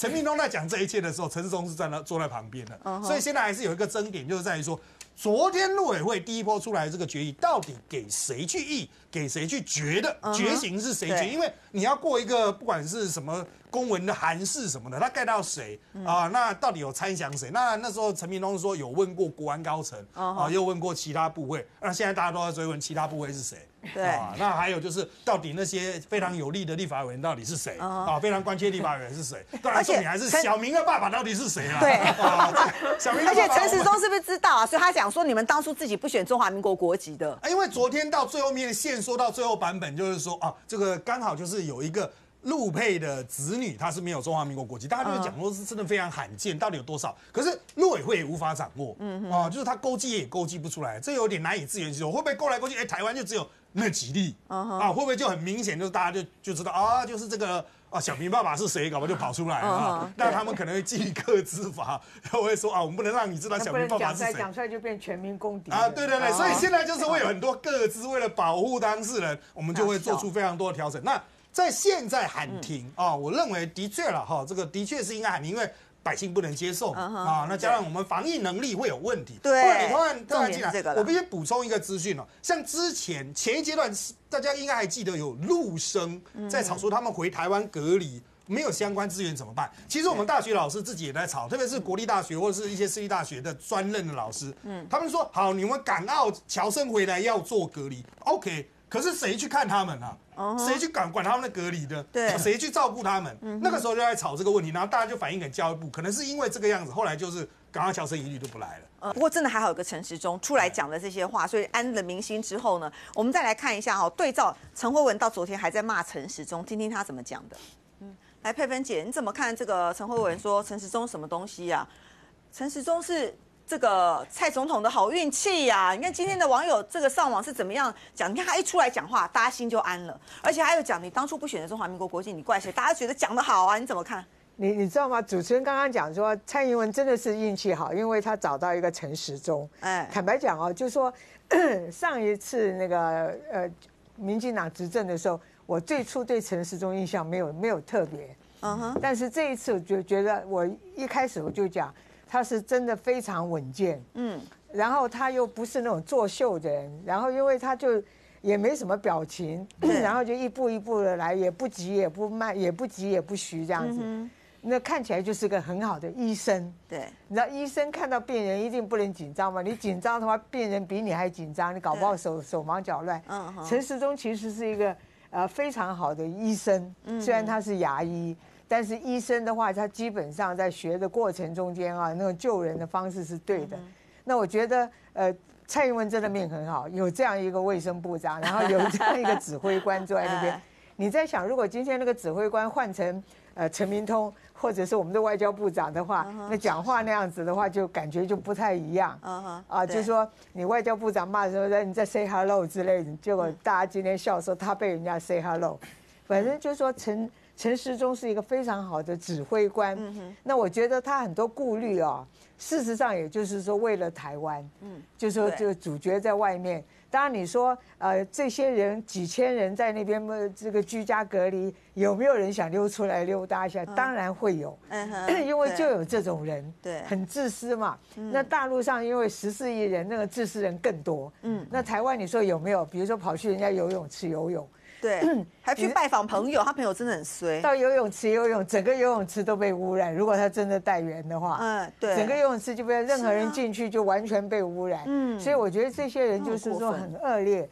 陈明通在讲这一切的时候，陈时中是站在坐在旁边的， uh huh. 所以现在还是有一个争点，就是在于说，昨天陆委会第一波出来的这个决议，到底给谁去议，给谁去决的， uh huh. 决刑是谁决？因为你要过一个不管是什么公文的函释什么的，他盖到谁啊、呃？那到底有参详谁？那那时候陈明通说有问过国安高层啊、uh huh. 呃，又问过其他部会，那现在大家都在追问其他部会是谁？ 对啊，那还有就是到底那些非常有利的立法委员到底是谁、uh huh. 啊？非常关切立法委员是谁？当然重点还是小明的爸爸到底是谁啊？ 对， 啊，小明的而爸爸。 且陈时中是不是知道啊？所以他讲说你们当初自己不选中华民国国籍的， 因为昨天到最后面线说到最后版本就是说啊，这个刚好就是有一个陆配的子女，他是没有中华民国国籍，大家就讲说是真的非常罕见，到底有多少？可是陆委会也无法掌握，嗯啊，就是他勾稽也勾稽不出来，这有点难以自圆其说，会不会勾来勾去？哎，台湾就只有那几例，啊，会不会就很明显，就是大家就就知道啊，就是这个。啊，小明爸爸是谁？搞不好就跑出来了啊！那他们可能会记个资法，他会说啊，我们不能让你知道小明爸爸是谁。 讲出来就变全民公敌啊！对对对，所以现在就是会有很多个资，为了保护当事人，我们就会做出非常多的调整。那在现在喊停啊，我认为的确了哈，这个的确是应该喊停，因为百姓不能接受啊。那加上我们防疫能力会有问题。 对， 你突然突然进来， 个我必须补充一个资讯哦，像之前前一阶段，大家应该还记得有陆生在吵说他们回台湾隔离。没有相关资源怎么办？其实我们大学老师自己也在吵，特别是国立大学或者是一些私立大学的专任的老师，嗯，他们说好，你们港澳侨生回来要做隔离 ，OK， 可是谁去看他们啊？谁去管管他们的隔离的？ 对， 谁去照顾他们？那个时候就在吵这个问题，然后大家就反映给教育部，可能是因为这个样子，后来就是港澳侨生一律都不来了。 呃，不过真的还好有个陈时中出来讲了这些话，所以安了民心之后呢，我们再来看一下哈，对照陈慧文到昨天还在骂陈时中，听听他怎么讲的。来，佩芬姐，你怎么看这个陈慧文说陈时中什么东西呀、啊？陈时中是这个蔡总统的好运气呀、啊！你看今天的网友这个上网是怎么样讲？你看他一出来讲话，大家心就安了，而且还有讲你当初不选择中华民国国籍，你怪谁？大家觉得讲得好啊，你怎么看？ 你你知道吗？主持人刚刚讲说蔡英文真的是运气好，因为他找到一个陈时中。哎，坦白讲哦，就是说上一次那个呃民进党执政的时候。我最初对陈时中印象没有没有特别，嗯哼，但是这一次我就觉得，我一开始我就讲他是真的非常稳健，嗯，然后他又不是那种作秀的人，然后因为他就也没什么表情，然后就一步一步的来，也不急也不慢，也不急也不徐这样子，嗯、那看起来就是个很好的医生， 对， 你知道医生看到病人一定不能紧张嘛，你紧张的话，病人比你还紧张，你搞不好手手忙脚乱。嗯，陈时中其实是一个。呃，非常好的医生，虽然他是牙医，但是医生的话，他基本上在学的过程中间啊，那种救人的方式是对的。那我觉得，呃，蔡英文真的命很好，有这样一个卫生部长，然后有这样一个指挥官坐在那边。你在想，如果今天那个指挥官换成呃陈明通，或者是我们的外交部长的话，那讲话那样子的话，就感觉就不太一样。啊，就是说你外交部长骂的时候，你在 say hello 之类的，结果大家今天笑说他被人家 say hello。反正就是说陈陈时中是一个非常好的指挥官。那我觉得他很多顾虑啊，事实上也就是说为了台湾，嗯，就是说这个主角在外面。当然，你说，呃，这些人几千人在那边这个居家隔离，有没有人想溜出来溜达一下？当然会有，因为就有这种人，对，很自私嘛。那大陆上因为十四亿人，那个自私人更多。嗯，那台湾你说有没有？比如说跑去人家游泳池游泳。 对，还去拜访朋友，他朋友真的很衰。 到游泳池游泳，整个游泳池都被污染。如果他真的带源的话，嗯，对，整个游泳池就被任何人进去就完全被污染。嗯，所以我觉得这些人就是说很恶劣。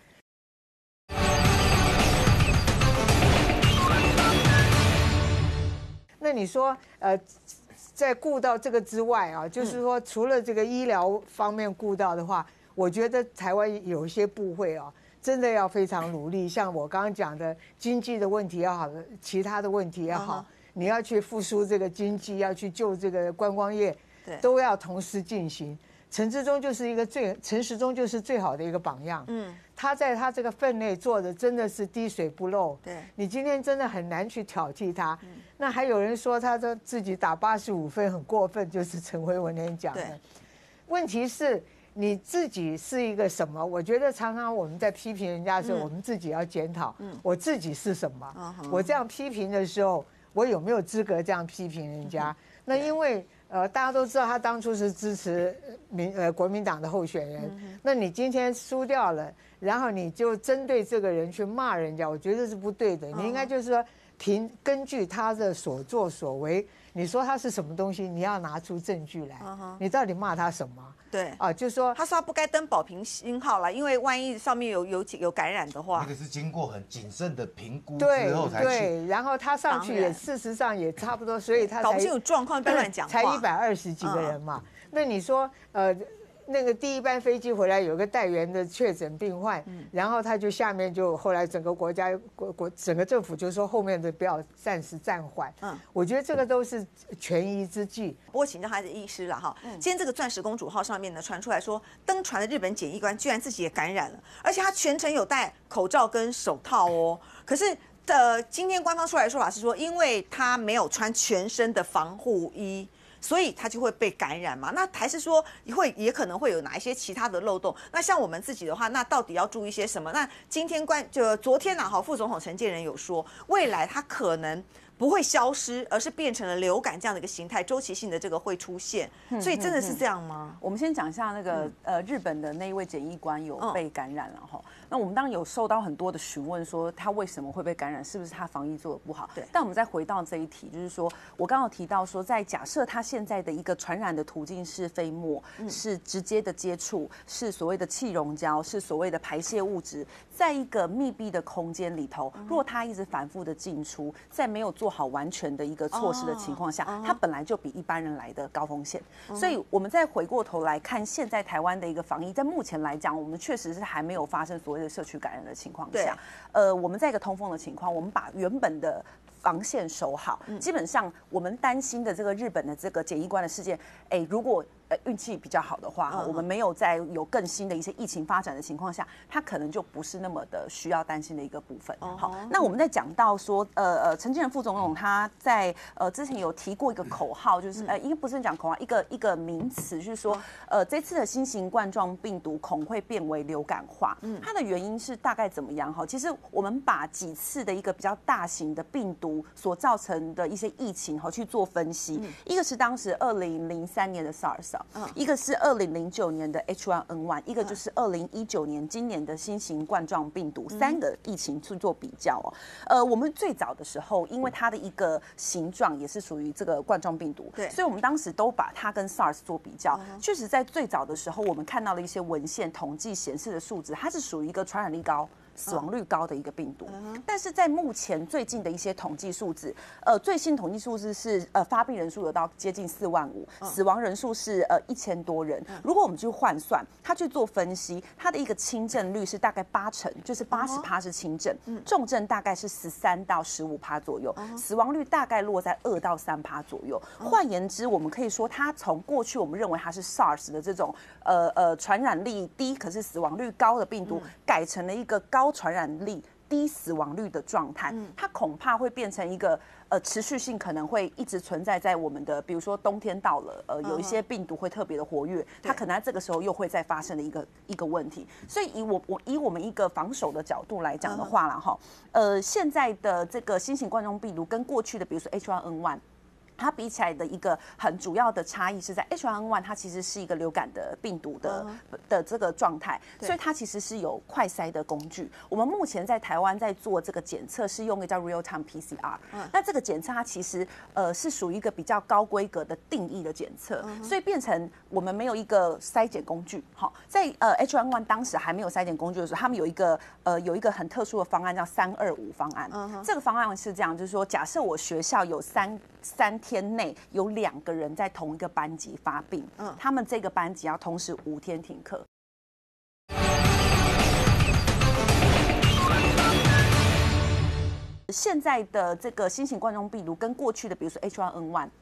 那你说，呃，在顾到这个之外啊，就是说除了这个医疗方面顾到的话，我觉得台湾有一些部会啊。真的要非常努力，像我刚刚讲的经济的问题也好，其他的问题也好， uh huh. 你要去复苏这个经济，要去救这个观光业，都要同时进行。陈时中就是一个最，陈时中就是最好的一个榜样。嗯，他在他这个分内做的真的是滴水不漏。对，你今天真的很难去挑剔他。嗯、那还有人说他的自己打八十五分很过分，就是陈慧文那天讲的。问题是。你自己是一个什么？我觉得常常我们在批评人家的时候，嗯、我们自己要检讨，嗯、我自己是什么。嗯、我这样批评的时候， 我有没有资格这样批评人家？那因为呃，大家都知道他当初是支持民呃国民党的候选人，嗯、那你今天输掉了，然后你就针对这个人去骂人家，我觉得是不对的。你应该就是说，凭根据他的所作所为，你说他是什么东西，你要拿出证据来，嗯、你到底骂他什么？ 对啊，就是说， 他说他不该登保平星号了，因为万一上面有有有感染的话， 那个是经过很谨慎的评估对之后才去。 对，然后他上去也事实上也差不多，所以他搞不清楚状况，别乱讲话。 才一百二十几个人嘛，嗯、那你说呃。那个第一班飞机回来有个带源的确诊病患，嗯、然后他就下面就后来整个国家国国整个政府就说后面的不要暂时暂缓。嗯，我觉得这个都是权宜之计。 不过请教他的医师了哈，嗯、今天这个钻石公主号上面呢传出来说，登船的日本检疫官居然自己也感染了，而且他全程有戴口罩跟手套哦。可是呃，今天官方出来的说法是说，因为他没有穿全身的防护衣。所以他就会被感染嘛？那还是说会也可能会有哪一些其他的漏洞？那像我们自己的话，那到底要注意些什么？那今天关就昨天呢、啊，哈，副总统陈建仁有说，未来他可能不会消失，而是变成了流感这样的一个形态，周期性的这个会出现。所以真的是这样吗？ 嗯、我们先讲一下那个、嗯、呃日本的那一位检疫官有被感染了哈。嗯那我们当然有受到很多的询问，说他为什么会被感染，是不是他防疫做得不好？对。但我们再回到这一题，就是说我刚刚提到说，在假设他现在的一个传染的途径是飞沫，嗯、是直接的接触，是所谓的气溶胶，是所谓的排泄物质，在一个密闭的空间里头，如果他一直反复的进出，在没有做好完全的一个措施的情况下，哦、他本来就比一般人来的高风险。嗯、所以我们再回过头来看，现在台湾的一个防疫，在目前来讲，我们确实是还没有发生所谓的社区感染的情况下，呃，我们在一个通风的情况，我们把原本的防线守好，嗯、基本上我们担心的这个日本的这个检疫官的事件，哎，如果呃运气比较好的话，嗯、我们没有在有更新的一些疫情发展的情况下，它可能就不是那么的需要担心的一个部分。嗯、好，那我们在讲到说，呃呃，陈建仁副总统他在呃之前有提过一个口号，就是呃，应该不是讲口号，一个一个名词，就是说，呃，这次的新型冠状病毒恐会变为流感化。嗯，它的原因是大概怎么样？哈，其实我们把几次的一个比较大型的病毒所造成的一些疫情哈去做分析，嗯、一个是当时二零零三年的 SARS。嗯、一个是二零零九年的 H 一 N 一，一个就是二零一九年今年的新型冠状病毒，嗯、三个疫情去做比较哦。呃，我们最早的时候，因为它的一个形状也是属于这个冠状病毒，对，所以我们当时都把它跟 SARS 做比较。嗯、确实，在最早的时候，我们看到了一些文献统计显示的数值，它是属于一个传染力高、死亡率高的一个病毒，嗯、但是在目前最近的一些统计数字，呃，最新统计数字是呃发病人数有到接近四万五，嗯、死亡人数是呃一千多人。嗯、如果我们去换算，它去做分析，它的一个轻症率是大概八成，就是八十趴是轻症，嗯、重症大概是十三到十五趴左右，嗯、死亡率大概落在二到三趴左右。嗯、换言之，我们可以说，它从过去我们认为它是 SARS 的这种呃呃传染力低，可是死亡率高的病毒，嗯、改成了一个高高传染力、低死亡率的状态，嗯、它恐怕会变成一个呃持续性，可能会一直存在在我们的，比如说冬天到了，呃，有一些病毒会特别的活跃，它可能在这个时候又会再发生的一个一个问题。所以以我我以我们一个防守的角度来讲的话啦，哈，呃，现在的这个新型冠状病毒跟过去的，比如说 H 一 N 一。它比起来的一个很主要的差异是在 H 一 N 一，它其实是一个流感的病毒的、uh huh. 的这个状态，所以它其实是有快筛的工具。我们目前在台湾在做这个检测，是用一个叫 real time P C R。Uh huh. 那这个检测它其实呃是属于一个比较高规格的定义的检测， uh huh. 所以变成我们没有一个筛检工具。好，在呃 H 一 N 一当时还没有筛检工具的时候，他们有一个呃有一个很特殊的方案叫三二五方案。Uh huh. 这个方案是这样，就是说假设我学校有三三天。天内有两个人在同一个班级发病，嗯，他们这个班级要同时五天停课。现在的这个新型冠状病毒跟过去的，比如说 H 一 N 一。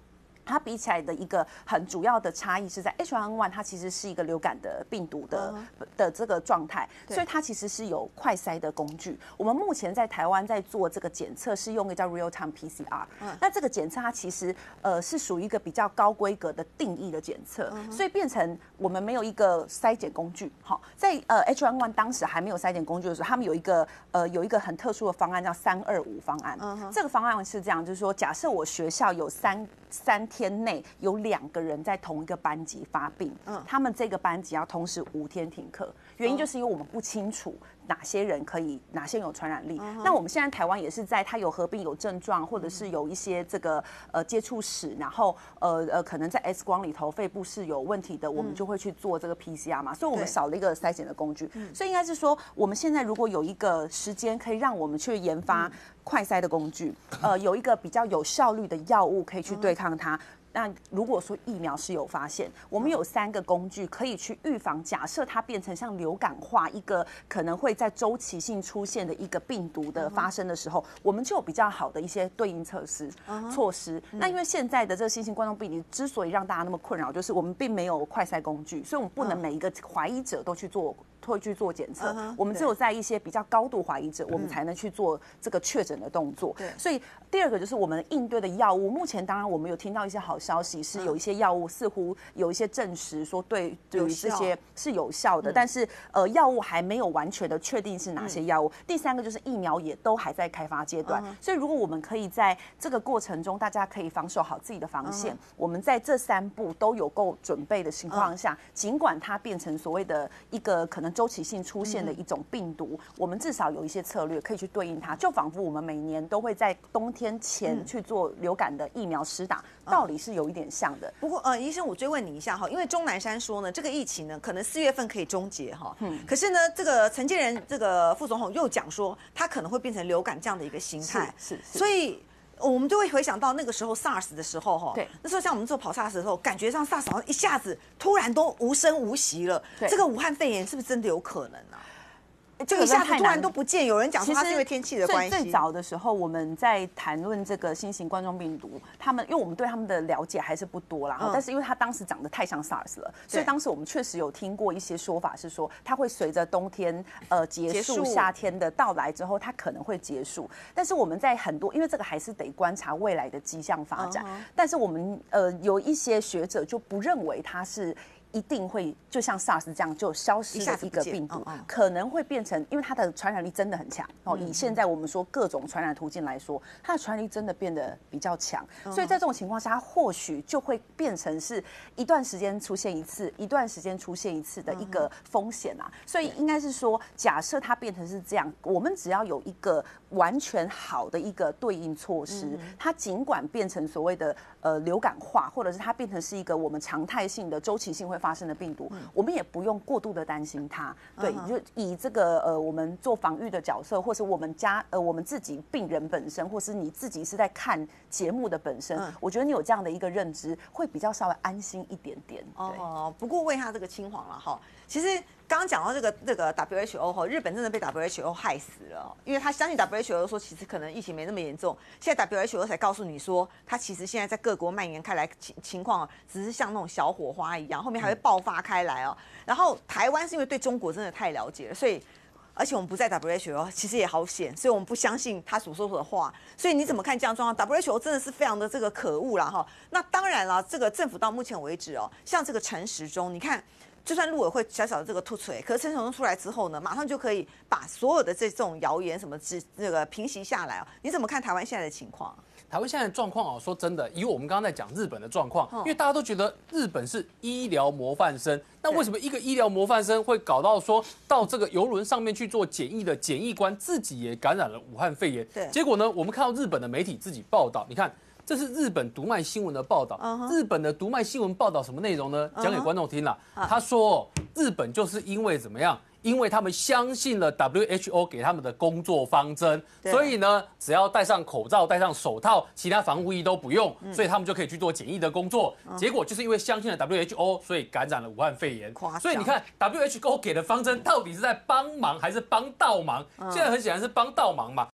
它比起来的一个很主要的差异是在 H 一 N 一，它其实是一个流感的病毒的、uh-huh. 的这个状态，所以它其实是有快筛的工具。我们目前在台湾在做这个检测是用一个叫 real time P C R，、uh-huh. 那这个检测它其实呃是属于一个比较高规格的定义的检测， uh-huh. 所以变成我们没有一个筛检工具。好，在呃 H 一 N 一当时还没有筛检工具的时候，他们有一个呃有一个很特殊的方案叫三二五方案。Uh-huh. 这个方案是这样，就是说假设我学校有三三天内有两个人在同一个班级发病，嗯，他们这个班级要同时五天停课，原因就是因为我们不清楚哪些人可以，哪些人有传染力。Uh-huh. 那我们现在台湾也是在他有合并有症状，或者是有一些这个呃接触史，然后呃呃可能在 X 光里头肺部是有问题的，我们就会去做这个 P C R 嘛，所以我们少了一个筛检的工具。所以应该是说，我们现在如果有一个时间可以让我们去研发快筛的工具，呃，有一个比较有效率的药物可以去对抗它。那如果说疫苗是有发现，我们有三个工具可以去预防，假设它变成像流感化一个可能会在周期性出现的一个病毒的发生的时候，我们就有比较好的一些对应措施措施。那因为现在的这个新型冠状病毒之所以让大家那么困扰，就是我们并没有快筛工具，所以我们不能每一个怀疑者都去做。会去做检测， uh-huh, 我们只有在一些比较高度怀疑者，我们才能去做这个确诊的动作。对，所以第二个就是我们应对的药物，目前当然我们有听到一些好消息，是有一些药物似乎有一些证实说对对于这些是有效的，但是呃药物还没有完全的确定是哪些药物。第三个就是疫苗也都还在开发阶段，所以如果我们可以在这个过程中，大家可以防守好自己的防线，我们在这三步都有够准备的情况下，尽管它变成所谓的一个可能周期性出现的一种病毒，嗯、我们至少有一些策略可以去对应它，就仿佛我们每年都会在冬天前去做流感的疫苗施打，嗯、道理是有一点像的。 不过呃，医生，我追问你一下哈，因为钟南山说呢，这个疫情呢可能四月份可以终结哈，嗯，可是呢，这个陈建仁这个副总统又讲说，他可能会变成流感这样的一个形态， 是 是, 是， 所以。我们就会回想到那个时候 SARS 的时候，哈，对，那时候像我们做跑 SARS 的时候，感觉上 SARS 好像一下子突然都无声无息了。这个武汉肺炎是不是真的有可能啊？这个一下子突然都不见，有人讲说它是因为天气的关系。 最最早的时候，我们在谈论这个新型冠状病毒，他们因为我们对他们的了解还是不多啦，嗯、但是因为它当时长得太像 SARS 了，所以当时我们确实有听过一些说法，是说它会随着冬天呃结束，夏天的到来之后，它可能会结束。但是我们在很多，因为这个还是得观察未来的迹象发展，嗯、但是我们呃有一些学者就不认为它是。一定会就像 SARS 这样就消失的一个病毒，嗯嗯、可能会变成，因为它的传染力真的很强哦。以现在我们说各种传染途径来说，它的传染力真的变得比较强，嗯、所以在这种情况下，它或许就会变成是一段时间出现一次，一段时间出现一次的一个风险啊。所以应该是说，假设它变成是这样，我们只要有一个完全好的一个对应措施，嗯、它尽管变成所谓的呃流感化，或者是它变成是一个我们常态性的周期性会发生的病毒，嗯、我们也不用过度的担心它。对，嗯、就以这个呃，我们做防御的角色，或是我们家呃，我们自己病人本身，或是你自己是在看节目的本身，嗯、我觉得你有这样的一个认知，会比较稍微安心一点点。 哦，不过为他这个青黄了哈，其实刚刚讲到这个这个 W H O 哈，日本真的被 W H O 害死了，因为他相信 W H O 说其实可能疫情没那么严重，现在 W H O 才告诉你说，他其实现在在各国蔓延开来情情况只是像那种小火花一样，后面还会爆发开来哦。然后台湾是因为对中国真的太了解了，所以而且我们不在 W H O， 其实也好险，所以我们不相信他所说的话。所以你怎么看这样状况 ？W H O 真的是非常的这个可恶啦哈。那当然了，这个政府到目前为止哦，像这个陈时中，你看。就算陆委会小小的这个突锤，可是陈时中出来之后呢，马上就可以把所有的这种谣言什么之那个平息下来啊。你怎么看台湾现在的情况？ 台湾现在的状况哦，说真的，以我们刚刚在讲日本的状况，因为大家都觉得日本是医疗模范生，那为什么一个医疗模范生会搞到说到这个邮轮上面去做检疫的检疫官自己也感染了武汉肺炎？对，结果呢，我们看到日本的媒体自己报道，你看。这是日本读卖新闻的报道。Uh-huh. 日本的读卖新闻报道什么内容呢？讲给观众听了。Uh-huh. 他说，日本就是因为怎么样？因为他们相信了 W H O 给他们的工作方针，所以呢，只要戴上口罩、戴上手套，其他防护衣都不用，嗯、所以他们就可以去做检疫的工作。嗯、结果就是因为相信了 W H O， 所以感染了武汉肺炎。所以你看 W H O 给的方针到底是在帮忙还是帮倒忙？嗯、现在很显然是帮倒忙嘛。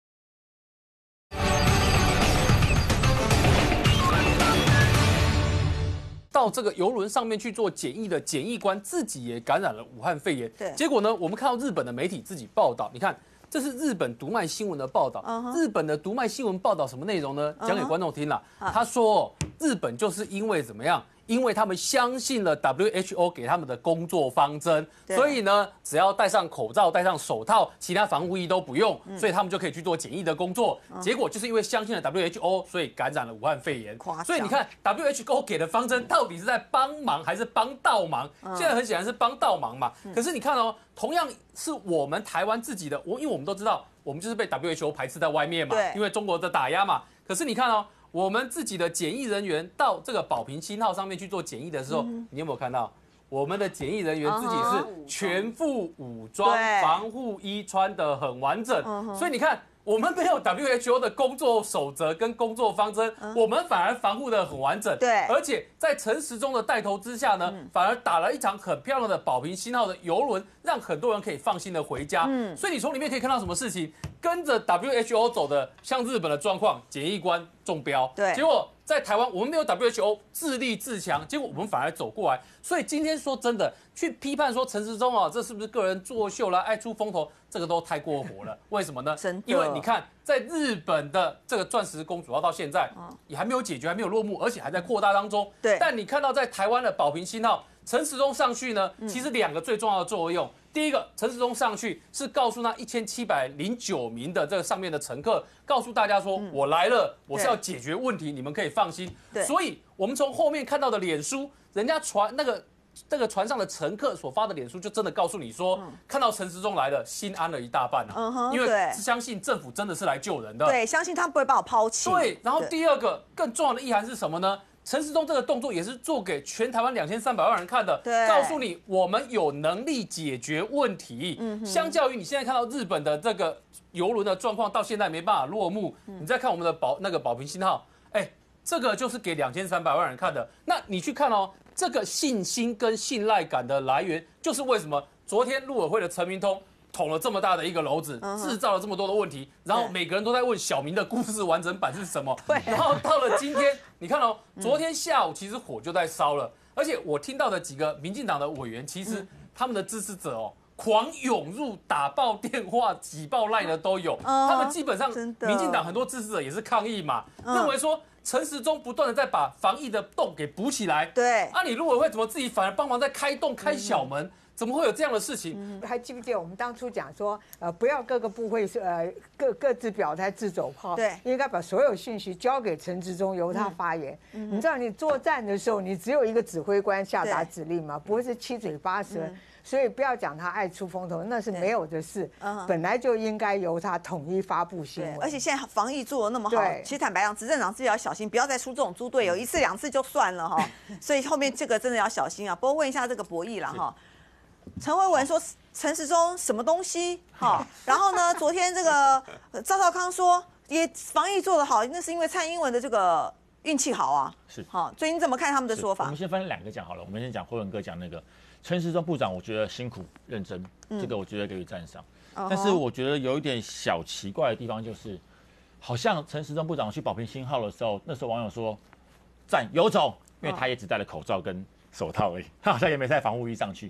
到这个邮轮上面去做检疫的检疫官自己也感染了武汉肺炎。 对， 结果呢，我们看到日本的媒体自己报道，你看。这是日本读卖新闻的报道。Uh-huh. 日本的读卖新闻报道什么内容呢？讲给观众听了。Uh-huh. 他说，日本就是因为怎么样？因为他们相信了 W H O 给他们的工作方针，所以呢，只要戴上口罩、戴上手套，其他防护衣都不用，嗯、所以他们就可以去做检疫的工作。嗯、结果就是因为相信了 W H O， 所以感染了武汉肺炎。所以你看 W H O 给的方针到底是在帮忙还是帮倒忙？嗯、现在很显然是帮倒忙嘛。嗯、可是你看哦，同样是我们台湾自己的，我因为我们都知道，我们就是被 W H O 排斥在外面嘛，因为中国的打压嘛。可是你看哦。我们自己的检疫人员到这个保平星号上面去做检疫的时候，嗯、你有没有看到我们的检疫人员自己是全副武装，防护衣穿得很完整，嗯、所以你看。我们没有 W H O 的工作守则跟工作方针，嗯、我们反而防护得很完整。 对， 而且在陈时中的带头之下呢，嗯、反而打了一场很漂亮的保平星号的邮轮，让很多人可以放心的回家。嗯，所以你从里面可以看到什么事情？跟着 W H O 走的，像日本的状况，检疫官中标。 对， 结果在台湾我们没有 W H O 自立自强，结果我们反而走过来。所以今天说真的，去批判说陈时中啊，这是不是个人作秀啦，爱出风头，这个都太过火了。为什么呢？ 真的， 因为你看，在日本的这个钻石公主号到现在也还没有解决，还没有落幕，而且还在扩大当中。 对， 但你看到在台湾的保平星号，陈时中上去呢，其实两个最重要的作用。第一个，陈时中上去是告诉那一千七百零九名的这个上面的乘客，告诉大家说，嗯、我来了，我是要解决问题，你们可以放心。所以我们从后面看到的脸书，人家船那个那个船上的乘客所发的脸书，就真的告诉你说，嗯、看到陈时中来了，心安了一大半啊。嗯、因为相信政府真的是来救人的。 对，相信他们不会把我抛弃。 对，然后第二个更重要的意涵是什么呢？陈时中这个动作也是做给全台湾两千三百万人看的，告诉你我们有能力解决问题。嗯、相较于你现在看到日本的这个邮轮的状况，到现在没办法落幕，嗯、你再看我们的保那个保平星号，哎，这个就是给两千三百万人看的。那你去看哦，这个信心跟信赖感的来源，就是为什么昨天陆委会的陈明通捅了这么大的一个篓子，制造了这么多的问题，然后每个人都在问小明的故事完整版是什么。然后到了今天，你看哦，昨天下午其实火就在烧了，而且我听到的几个民进党的委员，其实他们的支持者哦，狂涌入打爆电话、挤爆赖的都有。他们基本上，民进党很多支持者也是抗议嘛，认为说陈时中不断的在把防疫的洞给补起来。 对， 啊，你陆委会怎么自己反而帮忙在开洞、开小门？怎么会有这样的事情？ 嗯、还记不记得我们当初讲说，呃，不要各个部会是呃各各自表态自走炮， 对， 应该把所有讯息交给陈时中，由他发言。嗯、你知道，你作战的时候，你只有一个指挥官下达指令嘛，不会是七嘴八舌。嗯、所以不要讲他爱出风头，那是没有的事。嗯、本来就应该由他统一发布新闻。 而且现在防疫做得那么好，其实坦白讲，执政党自己要小心，不要再出这种猪队友，一次两次就算了哈。所以后面这个真的要小心啊。不过问一下这个博弈了哈。陈慧文说陈时中什么东西？好，然后呢，昨天这个赵少康说也防疫做得好，那是因为蔡英文的这个运气好啊。 是， 好，所以你怎么看他们的说法？ 我们先分两个讲好了，我们先讲慧文哥讲那个陈时中部长，我觉得辛苦认真，嗯、这个我觉得给予赞赏。嗯、但是我觉得有一点小奇怪的地方，就是好像陈时中部长去保平星号的时候，那时候网友说赞有种，因为他也只戴了口罩跟手套而已，他好像也没带防护衣上去。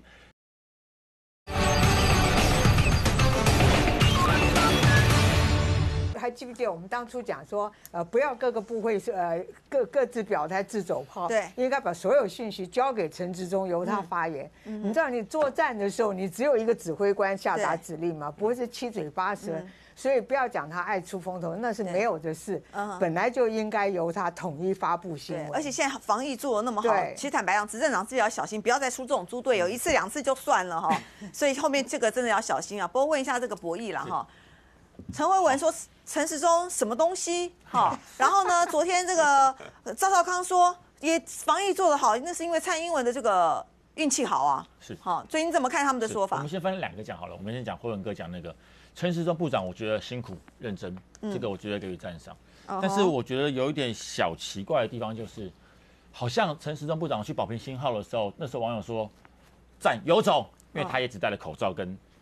还记不记得我们当初讲说，呃，不要各个部会是呃各各自表态自走炮， 对， 应该把所有讯息交给陈时中，由他发言。嗯、你知道，你作战的时候，你只有一个指挥官下达指令嘛，不会是七嘴八舌。嗯、所以不要讲他爱出风头，那是没有的事。嗯、本来就应该由他统一发布新闻。 而且现在防疫做得那么好，其实坦白讲，执政党自己要小心，不要再出这种猪队友，一次两次就算了哈。所以后面这个真的要小心啊。不过问一下这个博弈了哈。陈慧文说陈时中什么东西？好，然后呢，昨天这个赵少康说也防疫做得好，那是因为蔡英文的这个运气好啊。 是， 好，所以你怎么看他们的说法？ 我们先分两个讲好了，我们先讲慧文哥讲那个陈时中部长，我觉得辛苦认真，嗯、这个我觉得给予赞赏。嗯、但是我觉得有一点小奇怪的地方，就是好像陈时中部长去保平星号的时候，那时候网友说赞有种，因为他也只戴了口罩跟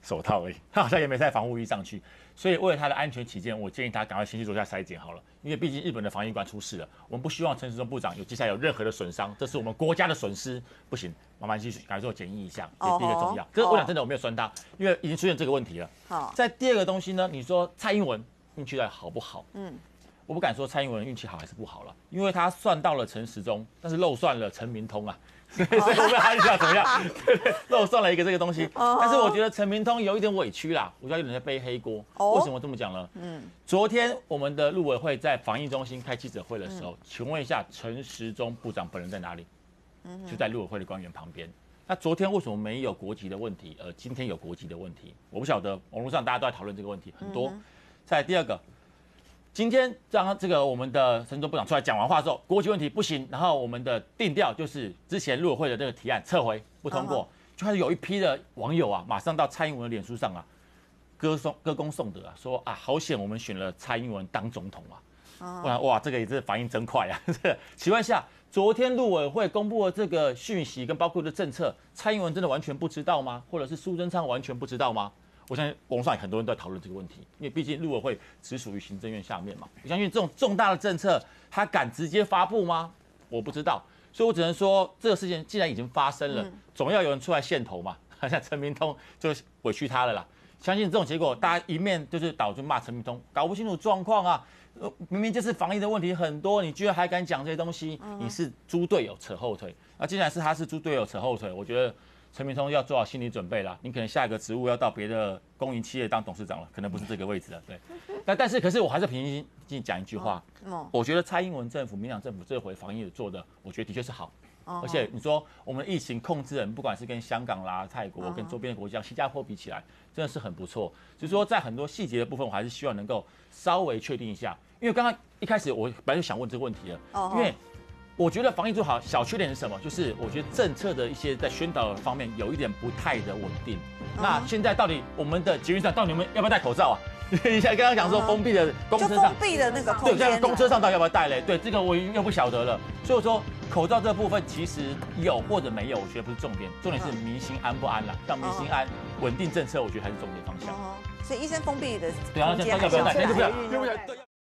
手套而已，他好像也没带防护衣上去。所以为了他的安全起见，我建议他赶快先去做下筛检好了，因为毕竟日本的防疫官出事了，我们不希望陈时中部长有接下来有任何的损伤，这是我们国家的损失，不行，麻烦继续赶快做检疫一下，这是第一个重要。可是我想真的我没有酸他，因为已经出现这个问题了。好，在第二个东西呢，你说蔡英文运气到底好不好？嗯，我不敢说蔡英文运气好还是不好了，因为他算到了陈时中，但是漏算了陈明通啊。所以我不知道他想怎么样，对对，漏算了一个这个东西。但是我觉得陈明通有一点委屈啦，我觉得有点在背黑锅。为什么这么讲呢？嗯，昨天我们的陆委会在防疫中心开记者会的时候，请问一下陈时中部长本人在哪里？就在陆委会的官员旁边。那昨天为什么没有国籍的问题，而今天有国籍的问题？我不晓得，网络上大家都在讨论这个问题很多。再来第二个。今天让这个我们的陈时中部长出来讲完话之后，国籍问题不行，然后我们的定调就是之前陆委会的这个提案撤回不通过， uh-huh. 就开始有一批的网友啊，马上到蔡英文的脸书上啊，歌颂歌功颂德啊，说啊好险我们选了蔡英文当总统啊， uh-huh. 我想哇这个也是反应真快啊。请问一下，昨天陆委会公布的这个讯息跟包括的政策，蔡英文真的完全不知道吗？或者是苏贞昌完全不知道吗？我相信网络上很多人都在讨论这个问题，因为毕竟陆委会只属于行政院下面嘛。我相信这种重大的政策，他敢直接发布吗？我不知道，所以我只能说，这个事情既然已经发生了，嗯、总要有人出来献头嘛。像陈明通就委屈他了啦。相信这种结果，大家一面就是倒就骂陈明通，搞不清楚状况啊，明明就是防疫的问题很多，你居然还敢讲这些东西，你是猪队友扯后腿。那既然是他是猪队友扯后腿，我觉得。陈明通要做好心理准备啦，你可能下一个职务要到别的公营企业当董事长了，可能不是这个位置了，对。但但是，可是我还是平心静讲一句话，哦、我觉得蔡英文政府、民党政府这回防疫做的，我觉得的确是好。哦、而且你说我们疫情控制人，不管是跟香港啦、泰国、跟周边的国家、新加坡比起来，真的是很不错。只是说在很多细节的部分，我还是希望能够稍微确定一下，因为刚刚一开始我本来就想问这个问题了，哦、因为。我觉得防疫做好，小缺点是什么？就是我觉得政策的一些在宣导方面有一点不太的稳定。Uh-huh. 那现在到底我们的捷运上到底我们要不要戴口罩啊？你像刚刚讲说封闭的公车上， 封闭的那个空间，对，像公车上到底要不要戴嘞？对，这个我又不晓得了。所以说口罩这部分其实有或者没有，我觉得不是重点，重点是民心安不安啦。让民心安，稳定政策，我觉得还是重点方向。 Uh-huh. 所以医生封闭的对啊，要不要戴？要不要戴？